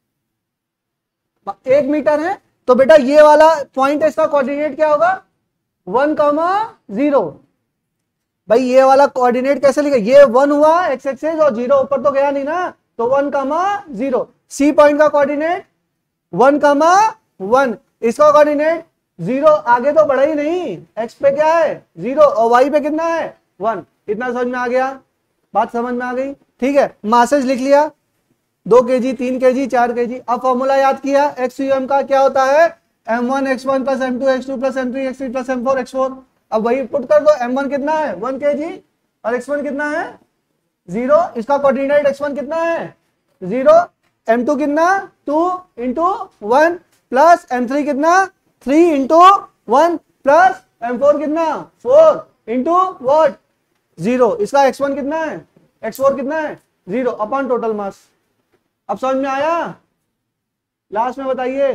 एक मीटर है, तो बेटा ये वाला पॉइंट है, इसका कोऑर्डिनेट क्या होगा, वन कॉमा जीरो। भाई ये वाला कोऑर्डिनेट कैसे लिखा, ये वन हुआ एक्स एक्सिस और जीरो ऊपर तो गया नहीं ना, तो one comma zero. C point का कोऑर्डिनेट वन कॉमा वन, इसका कोऑर्डिनेट जीरो, आगे तो बढ़ा ही नहीं, एक्स पे क्या है जीरो और वाई पे कितना है वन। इतना समझ में आ गया, बात समझ में आ गई, ठीक है। मासेज लिख लिया, दो के जी, तीन के जी, चार के जी। अब फॉर्मूला याद किया, एक्स यू एम का क्या होता है, M one x one plus M two x two plus M three X three plus M four X four. अब वही पुट कर दो, एम वन कितना है वन के जी और एक्स वन कितना है जीरो, इसका कोऑर्डिनेट एक्स वन कितना है जीरो, एम टू कितना two into one plus M three कितना three into one plus M four कितना फोर इंटू वॉट जीरो, इसका एक्स वन कितना है एक्स फोर कितना है जीरो अपॉन टोटल मास। अब समझ में आया, लास्ट में बताइए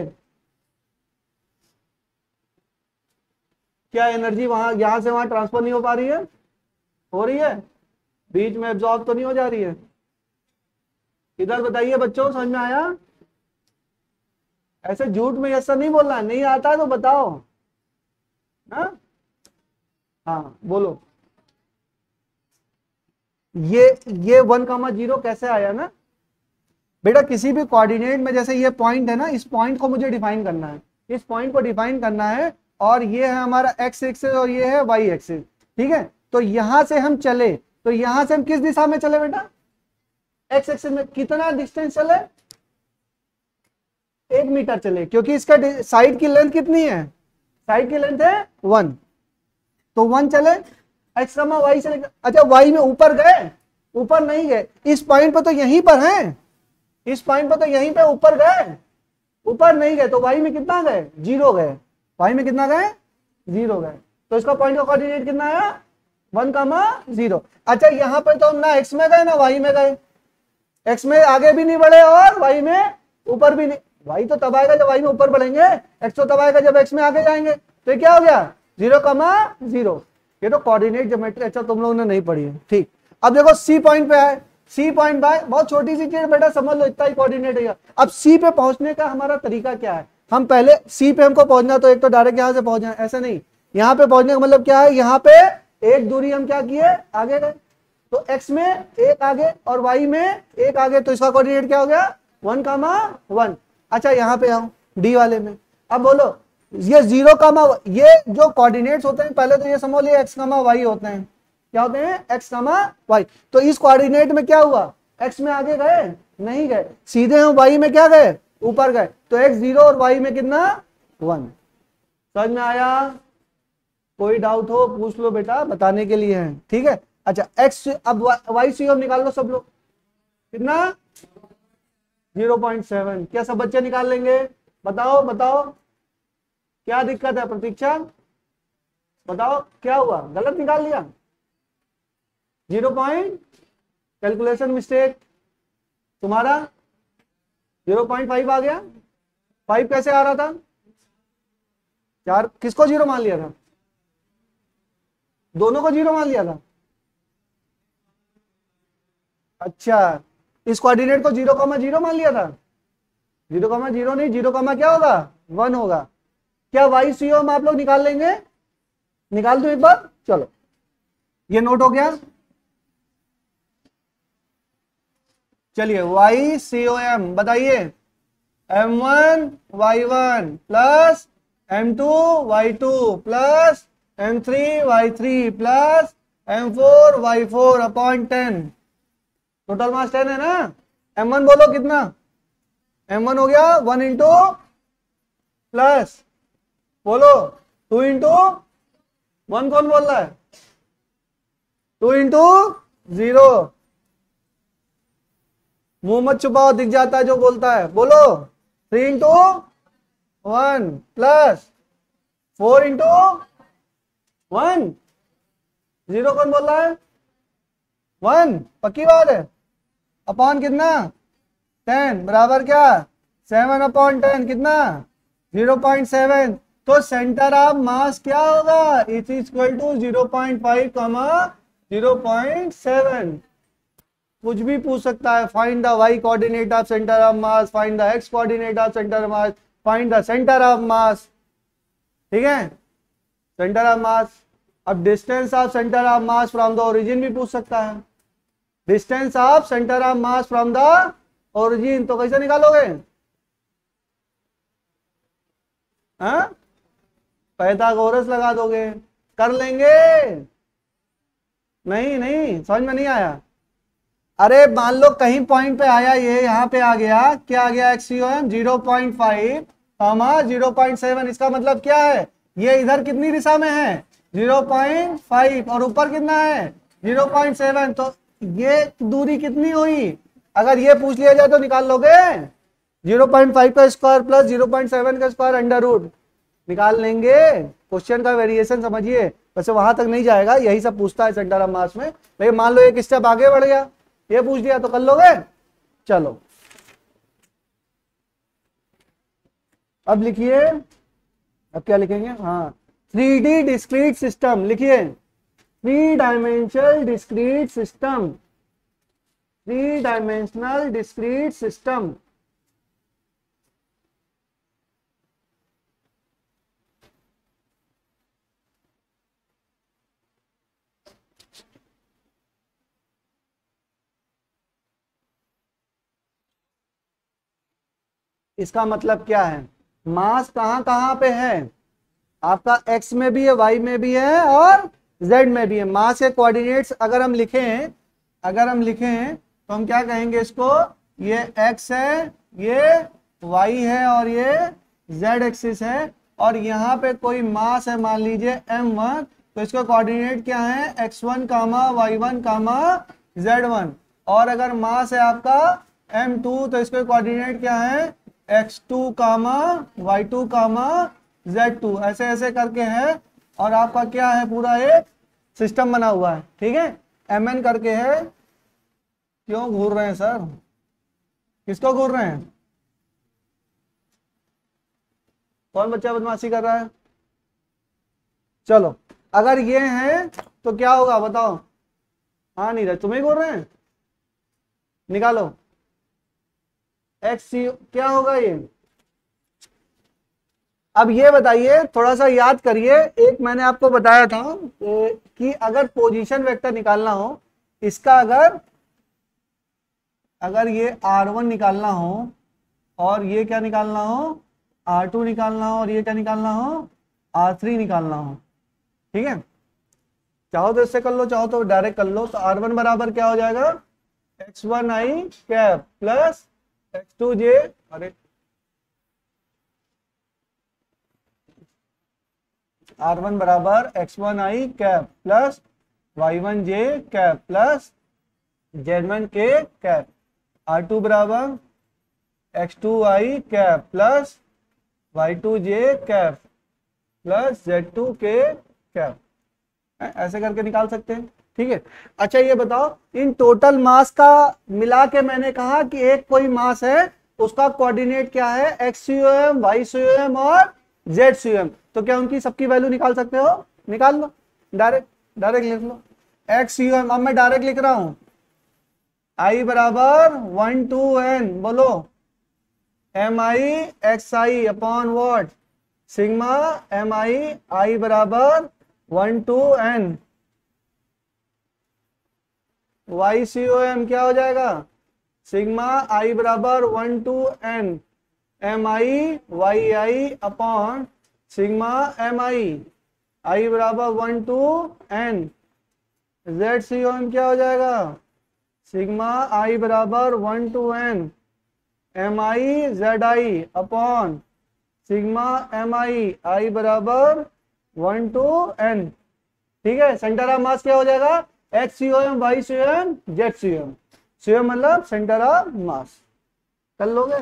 क्या एनर्जी वहां यहां से वहां ट्रांसफर नहीं हो पा रही है, हो रही है, बीच में एब्जॉर्ब तो नहीं हो जा रही है, इधर बताइए बच्चों, समझ में आया। ऐसे झूठ में ऐसा नहीं बोलना, नहीं आता है तो बताओ, हाँ हाँ बोलो। ये ये वन कामा जीरो कैसे आया ना बेटा, किसी भी कोऑर्डिनेट में, जैसे ये पॉइंट है ना, इस पॉइंट को मुझे डिफाइन करना है, इस पॉइंट को डिफाइन करना है, और ये है हमारा एक्स एक्सिस और ये है वाई एक्सिस, ठीक है। तो यहां से हम चले, तो यहां से हम किस दिशा में चले बेटा, एक्स एक्सिस में कितना डिस्टेंस चले, एक मीटर चले, क्योंकि इसका साइड की लेंथ कितनी है, साइड की लेंथ है वन, तो वन चले, एक्स कमा वाई से, अच्छा वाई में ऊपर गए, ऊपर नहीं गए, इस पॉइंट पर तो यहीं पर हैं, इस पॉइंट पर तो यहीं पे ऊपर गए, ऊपर नहीं गए, तो वाई में कितना गए जीरो गए, वाई में कितना गए जीरो गए, तो इसका पॉइंट का कोऑर्डिनेट कितना आया वन कामा जीरो। अच्छा यहाँ पर तो हम ना एक्स में गए ना वाई में गए, एक्स में आगे भी नहीं बढ़े और वाई में ऊपर भी नहीं, वाई तो तब आएगा जब वाई में ऊपर बढ़ेंगे, एक्स तो तब आएगा जब एक्स में आगे जाएंगे, तो क्या हो गया जीरो कामा जीरो। ये तो कोऑर्डिनेट ज्योमेट्री अच्छा तुम लोगों ने नहीं पढ़ी है, ठीक। अब देखो सी पॉइंट पे है, सी पॉइंट बाय बहुत छोटी सी चीज बेटा, समझ लो इतना ही कोऑर्डिनेट है। अब सी पे पहुंचने का हमारा तरीका क्या है, हम पहले सी पे हमको पहुंचना, तो एक तो डायरेक्ट यहां से पहुंच जाए, ऐसा नहीं, यहाँ पे पहुंचने का मतलब क्या है, यहाँ पे एक दूरी हम क्या किए आगे गए, तो एक्स में एक आगे और वाई में एक आगे, तो इसका कोऑर्डिनेट क्या हो गया वन कामा वन। अच्छा यहाँ पे आओ डी वाले में, अब बोलो ये जीरो कामा, ये जो कोऑर्डिनेट्स होते हैं पहले तो ये समझ लिया एक्स कामा वाई होते हैं, क्या होते हैं एक्स कामा वाई, तो इस कोऑर्डिनेट में क्या हुआ एक्स में आगे गए नहीं गए, सीधे हम वाई में क्या गए ऊपर गए, तो एक्स जीरो और वाई में कितना वन। समझ में आया, कोई डाउट हो पूछ लो बेटा, बताने के लिए है, ठीक है। अच्छा एक्स, अब वाई सी निकाल लो सब लोग, कितना जीरो पॉइंट सेवन, क्या सब बच्चे निकाल लेंगे, बताओ बताओ क्या दिक्कत है प्रतीक्षा, बताओ क्या हुआ, गलत निकाल लिया जीरो पॉइंट कैलकुलेशन मिस्टेक तुम्हारा जीरो पॉइंट फाइव आ गया। फाइव कैसे आ रहा था? चार किसको जीरो मान लिया था? दोनों को जीरो मान लिया था। अच्छा, इस कोऑर्डिनेट को जीरो कॉमा जीरो मान लिया था। जीरो कॉमा जीरो नहीं, जीरो कॉमा क्या होगा? वन होगा। क्या वाई सी हम आप लोग निकाल लेंगे? निकाल दो एक बार, चलो ये नोट हो गया। चलिए वाई सी ओ एम बताइए, M one Y one plus M two Y two plus M three Y three plus M four Y four upon ten. Total mass ten है ना। एम वन बोलो कितना? एम वन हो गया वन इंटू प्लस बोलो two into one, कौन बोल रहा है? Two into zero. मुंह मत छुपाओ, दिख जाता है जो बोलता है। बोलो three into one plus four into one. Zero कौन बोल रहा है? वन, पक्की बात है। अपॉन कितना? टेन बराबर क्या? सेवन अपॉन टेन कितना? Zero point seven. तो सेंटर ऑफ मास क्या होगा? It is equal to zero point five comma zero point seven. कुछ भी पूछ सकता है। Find the Y coordinate of centre of mass, find the X coordinate of centre of mass, find the centre of mass. ठीक है, centre of mass. अब distance of centre of mass from the origin भी पूछ सकता है। Distance of centre of mass from the origin तो कैसे निकालोगे? हाँ, पाइथागोरस लगा दोगे। कर लेंगे? नहीं नहीं, समझ में नहीं आया। अरे मान लो कहीं पॉइंट पे आया, ये यहाँ पे आ गया, क्या आ गया? एक्सियोम zero point five comma zero point seven. इसका मतलब क्या है? ये इधर कितनी दिशा में है? जीरो पॉइंट फाइव और ऊपर कितना है? Zero point seven. तो ये दूरी कितनी हुई? अगर ये पूछ लिया जाए तो निकाल लोगे? जीरो पॉइंट फाइव का square plus zero point seven का स्क्वायर अंडर रूट निकाल लेंगे। क्वेश्चन का वेरिएशन समझिए। वैसे वहां तक नहीं जाएगा, यही सब पूछता है सेंटर ऑफ मास में। लेकिन मान लो एक स्टेप आगे बढ़ गया, ये पूछ लिया तो कर लोगे। चलो अब लिखिए, अब क्या लिखेंगे? हाँ, थ्री डी डिस्क्रीट सिस्टम लिखिए। Three dimensional discrete system, three dimensional discrete system. इसका मतलब क्या है? मास कहां कहां पे है? आपका एक्स में भी है, वाई में भी है और जेड में भी है। मास के कोऑर्डिनेट्स अगर हम लिखें अगर हम लिखें तो हम क्या कहेंगे इसको? ये एक्स है, ये वाई है और ये जेड एक्सिस है। और यहाँ पे कोई मास है, मान लीजिए एम वन, तो इसका कोऑर्डिनेट क्या है? X one comma Y one comma Z one. और अगर मास है आपका एम टू, तो इसके कोऑर्डिनेट क्या है? X two comma Y two comma Z two. ऐसे ऐसे करके है। और आपका क्या है? पूरा एक सिस्टम बना हुआ है। ठीक है, एम एन करके है। क्यों घूर रहे हैं सर? किसको घूर रहे हैं? कौन बच्चा बदमाशी कर रहा है? चलो, अगर ये है तो क्या होगा बताओ? हाँ नीरज, तुम्हें घूर रहे हैं? निकालो। एक्स सी क्या होगा ये? अब ये बताइए, थोड़ा सा याद करिए। एक मैंने आपको बताया था कि अगर पोजीशन वेक्टर निकालना हो, इसका अगर अगर ये आर वन निकालना हो और ये क्या निकालना हो? आर टू निकालना हो और ये क्या निकालना हो? आर थ्री निकालना हो। ठीक है, चाहो तो इससे कर लो, चाहो तो डायरेक्ट कर लो। तो आर वन बराबर क्या हो जाएगा? X one I cap plus X two J, अरे आर वन बराबर X one I cap plus Y one J cap plus Z one K cap. R two बराबर X two I cap plus Y two J cap plus Z two K cap. ऐसे करके निकाल सकते हैं। ठीक है। अच्छा ये बताओ, इन टोटल मास का मिला के मैंने कहा कि एक कोई मास है, उसका कोऑर्डिनेट क्या है, एक्स सी ओ एम, वाई सी ओ एम और जेड सी ओ एम। तो क्या उनकी सबकी वैल्यू निकाल सकते हो? निकाल लो, डायरेक्ट डायरेक्ट लिख लो। एक्स सी ओ एम, अब मैं डायरेक्ट लिख रहा हूं, आई बराबर वन टू एन, बोलो, M I x I upon what, sigma M I, I बराबर one to N. Y C O M क्या हो जाएगा, सिग्मा आई बराबर one to N, M I Y I upon sigma M I, I बराबर one to N. Z C O M क्या हो जाएगा, sigma आई बराबर one to N, M I Z I upon sigma M I, I बराबर one to N. ठीक है, centre of mass क्या हो जाएगा, एक्स सी ओ एम, वाई सी ओ एम, जेड सी ओ एम। सी ओ एम मतलब सेंटर ऑफ मास। कर लोगे?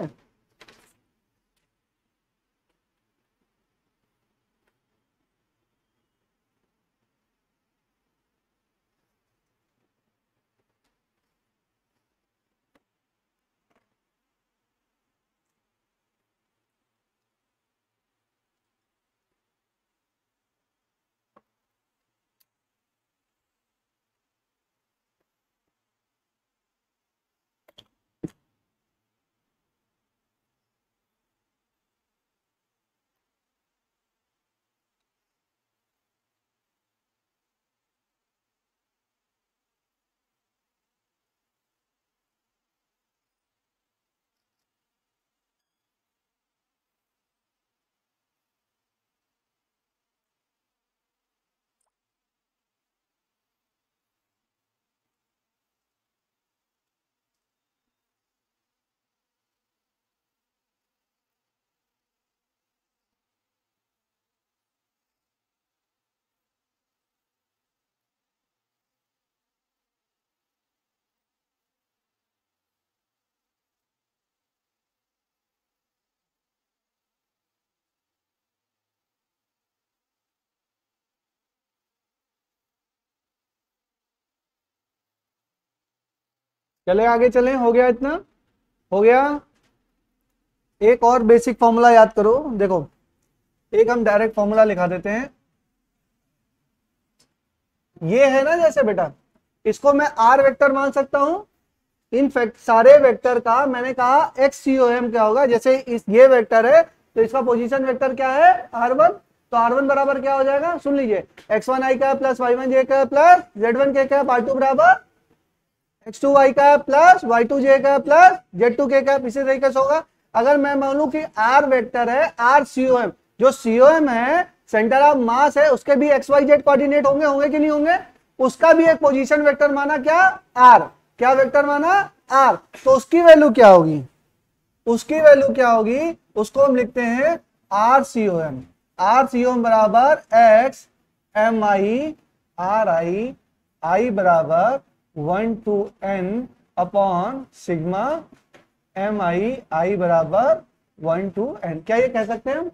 चले आगे चले, हो गया इतना? हो गया। एक और बेसिक फॉर्मूला याद करो, देखो, एक हम डायरेक्ट फॉर्मूला लिखा देते हैं। ये है ना, जैसे बेटा इसको मैं आर वेक्टर मान सकता हूं। इन फैक्ट सारे वेक्टर का मैंने कहा एक्स सी ओ एम क्या होगा, जैसे इस ये वेक्टर है तो इसका पोजीशन वेक्टर क्या है, आर वन। तो आर वन बराबर क्या हो जाएगा, सुन लीजिए, एक्स वन आई का प्लस वाई वन जे का प्लस जेड वन के का, आर टू बराबर एक्स टू वाई का प्लस वाई टू जे का प्लस जेड टू के का। इसी तरीके से होगा। अगर मैं मान लूं कि आर वेक्टर है, आर सी ओ एम, जो सी ओ एम है सेंटर ऑफ मास है, उसके भी एक्स वाई जेड कोऑर्डिनेट होंगे, होंगे कि नहीं होंगे, उसका भी एक पोजीशन वेक्टर माना क्या, आर। क्या वेक्टर माना, आर। तो उसकी वैल्यू क्या होगी, उसकी वैल्यू क्या होगी, उसको हम लिखते हैं आर सी ओ M. R C O M बराबर X M I R I, I बराबर one to N upon sigma M I, I बराबर वन टू एन। क्या ये कह सकते हैं हम?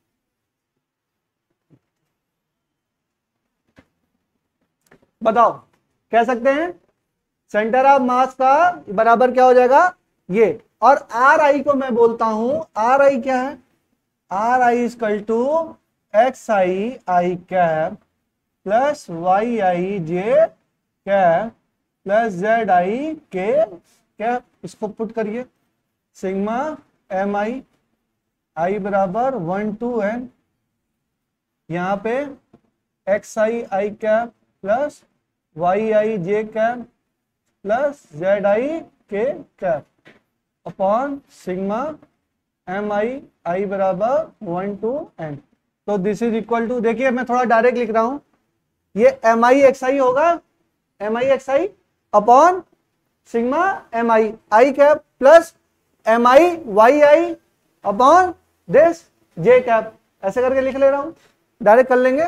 बताओ, कह सकते हैं सेंटर ऑफ मास का बराबर क्या हो जाएगा ये। और आर आई को मैं बोलता हूं, आर आई क्या है, R I equal to X I I cap plus Y I J cap plus Z I K cap. इसको पुट करिए, सिग्मा एम आई, आई बराबर वन टू एन, यहां पे X I I cap plus Y I J cap plus Z I K cap upon sigma M I, I बराबर one to N. तो this is equal to, देखिए मैं थोड़ा direct लिख रहा हूं, ये एम आई एक्स आई होगा, M I x I upon sigma M I I cap plus M I Y I upon this J cap. ऐसे करके लिख ले रहा हूं, डायरेक्ट कर लेंगे।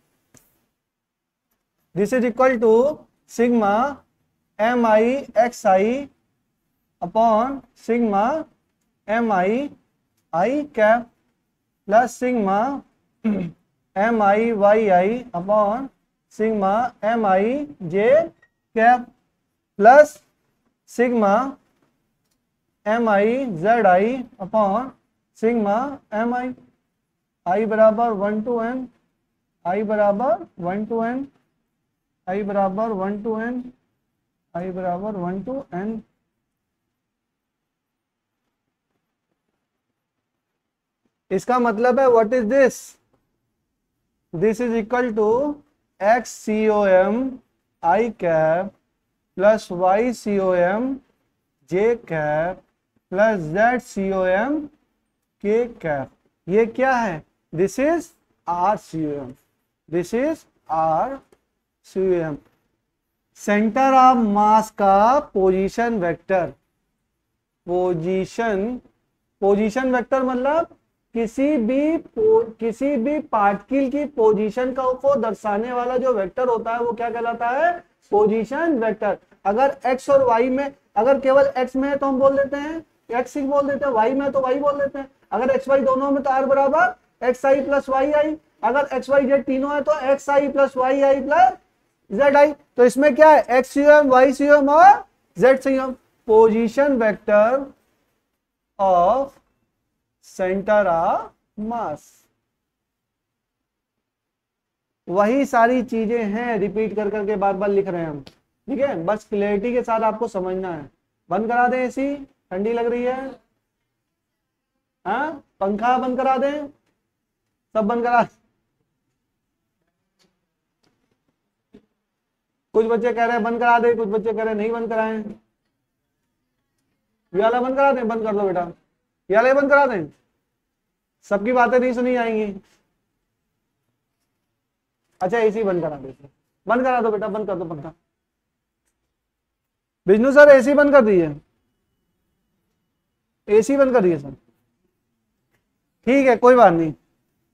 This is equal to sigma M I x I upon sigma M I I cap plus sigma M I Y I upon sigma M I J cap plus sigma M I Z I upon sigma M I, I बराबर one to N, आई बराबर one to N, आई बराबर one to N, आई बराबर one to N. इसका मतलब है what is this, this is equal to X C O M I cap plus Y C O M J cap plus Z C O M K cap. ये क्या है, this is R C O M, this is R C O M. Centre of mass का position vector, position position vector मतलब किसी भी किसी भी particle की पोजीशन का को दर्शाने वाला जो वेक्टर होता है वो क्या कहलाता है, पोजीशन वेक्टर। अगर x और y में, अगर केवल x में है तो हम बोल देते हैं x ही बोल देते हैं, y में है तो y बोल देते हैं। अगर x y दोनों में तो r बराबर X I plus Y I, अगर एक्स वाई जेड तीनों है तो X I plus Y I plus Z I. तो इसमें क्या है, x C M, Y C M और Z C M. Position vector of centre of mass, वही सारी चीजें हैं, रिपीट कर करके बार बार लिख रहे हैं हम, ठीक है। बस क्लैरिटी के साथ आपको समझना है। बंद करा दें एसी, ठंडी लग रही है, हाँ पंखा बंद करा दें, सब बंद करा। कुछ बच्चे कह रहे हैं बंद करा दे, कुछ बच्चे कह रहे हैं नहीं बंद कराएं। ये वाला बंद करा दें, बंद कर दो बेटा, ये वाला बंद करा दें, सबकी बातें नहीं सुनी जाएंगी। अच्छा एसी बंद करा दे, बंद करा दो बेटा, बंद कर दो पंखा। विष्णु सर एसी बंद कर दिए, एसी बंद कर दिए सर, ठीक है कोई बात नहीं।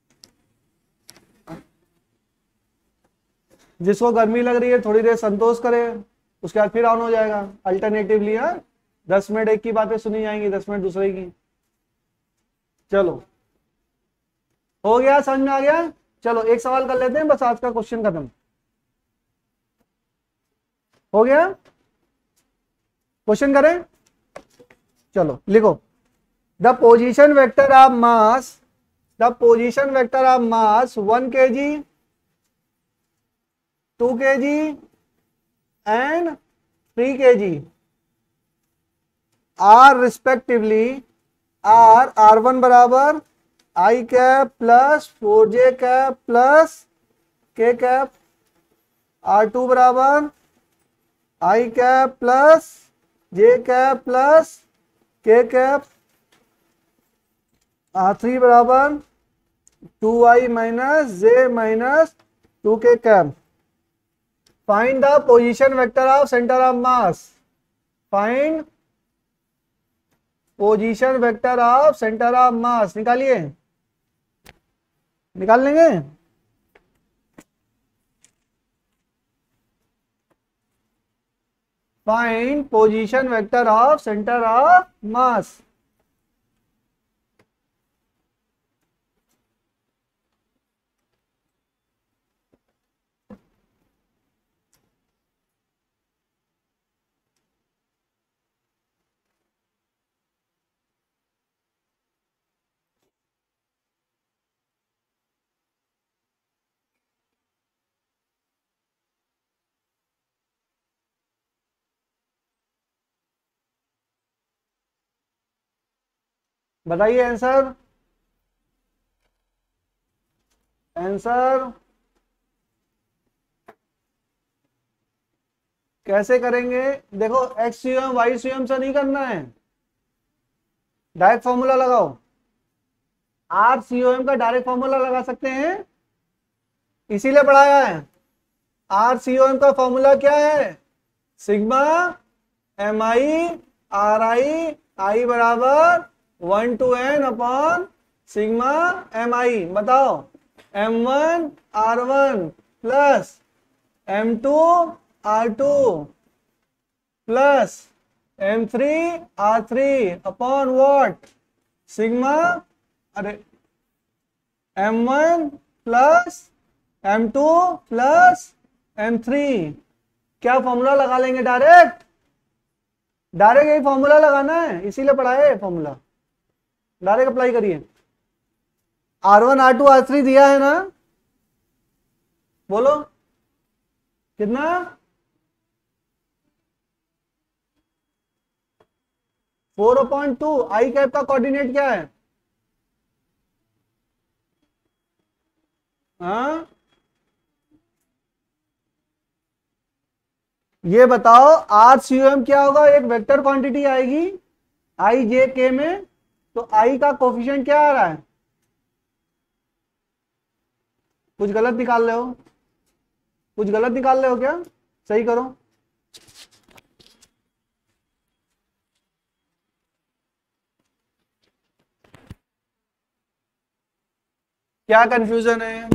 जिसको गर्मी लग रही है थोड़ी देर संतोष करे, उसके बाद फिर ऑन हो जाएगा अल्टरनेटिवली। हाँ दस मिनट एक की बातें सुनी जाएंगी, दस मिनट दूसरे की। चलो हो गया, समझ में आ गया। चलो एक सवाल कर लेते हैं, बस आज का क्वेश्चन खत्म हो गया। क्वेश्चन करें, चलो लिखो। The position vector of mass, the position vector of mass one K G, two K G and three K G are respectively, R R one बराबर I cap plus four J cap plus K cap, R two बराबर I cap plus J cap plus K cap, R three बराबर two I minus J minus two K cap. Find the position vector of centre of mass, find position vector of centre of mass. निकालिए, निकाल लेंगे। Find position vector of centre of mass. बताइए answer, answer कैसे करेंगे। देखो X C M Y C M से नहीं करना है, डायरेक्ट फॉर्मूला लगाओ। आर सी ओ एम का डायरेक्ट फॉर्मूला लगा सकते हैं, इसीलिए पढ़ाया है। आर सी ओ एम का फॉर्मूला क्या है, sigma M I R I, I बराबर one to N upon sigma M आई। बताओ M one R one plus M two R two plus M three R three upon what, sigma, अरे M one plus M two plus M three. क्या formula लगा लेंगे direct, direct यही formula लगाना है, इसीलिए पढ़ाए फॉर्मूला, डायरेक्ट अप्लाई करिए। R one R two R three दिया है ना, बोलो कितना, four point two. I cap का कोऑर्डिनेट क्या है, हाँ ये बताओ। आर सी एम क्या होगा, एक वेक्टर क्वांटिटी आएगी आई जे के में, तो आई का कोफिशिएंट क्या आ रहा है, कुछ गलत निकाल रहे हो, कुछ गलत निकाल रहे हो क्या, सही करो। क्या कंफ्यूजन है,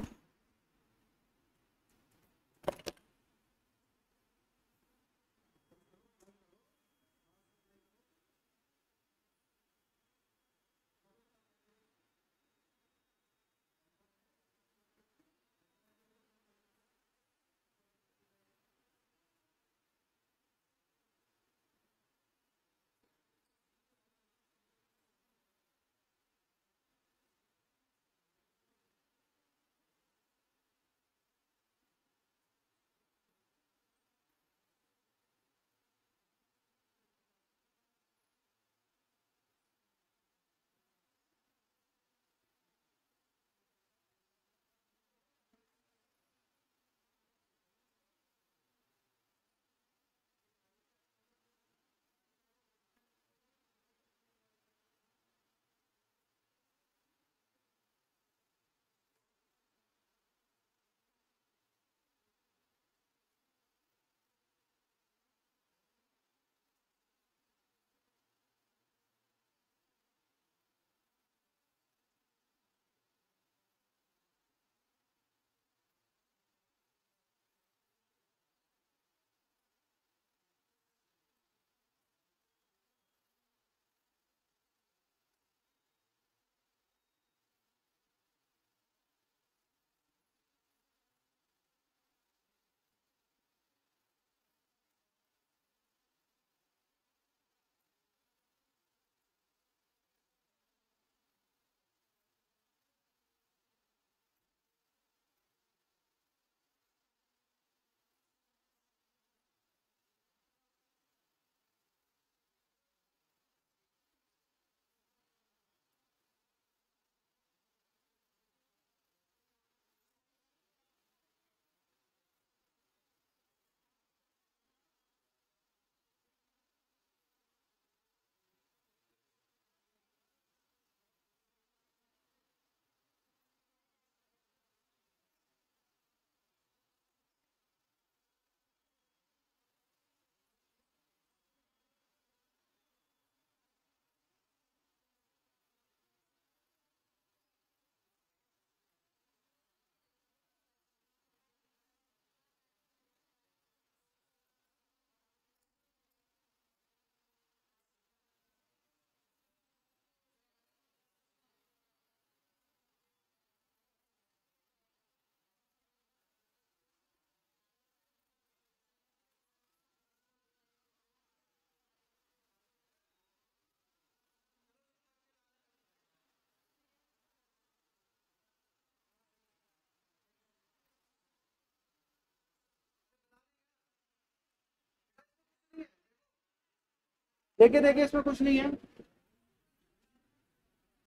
देखिए देखिए इसमें कुछ नहीं है।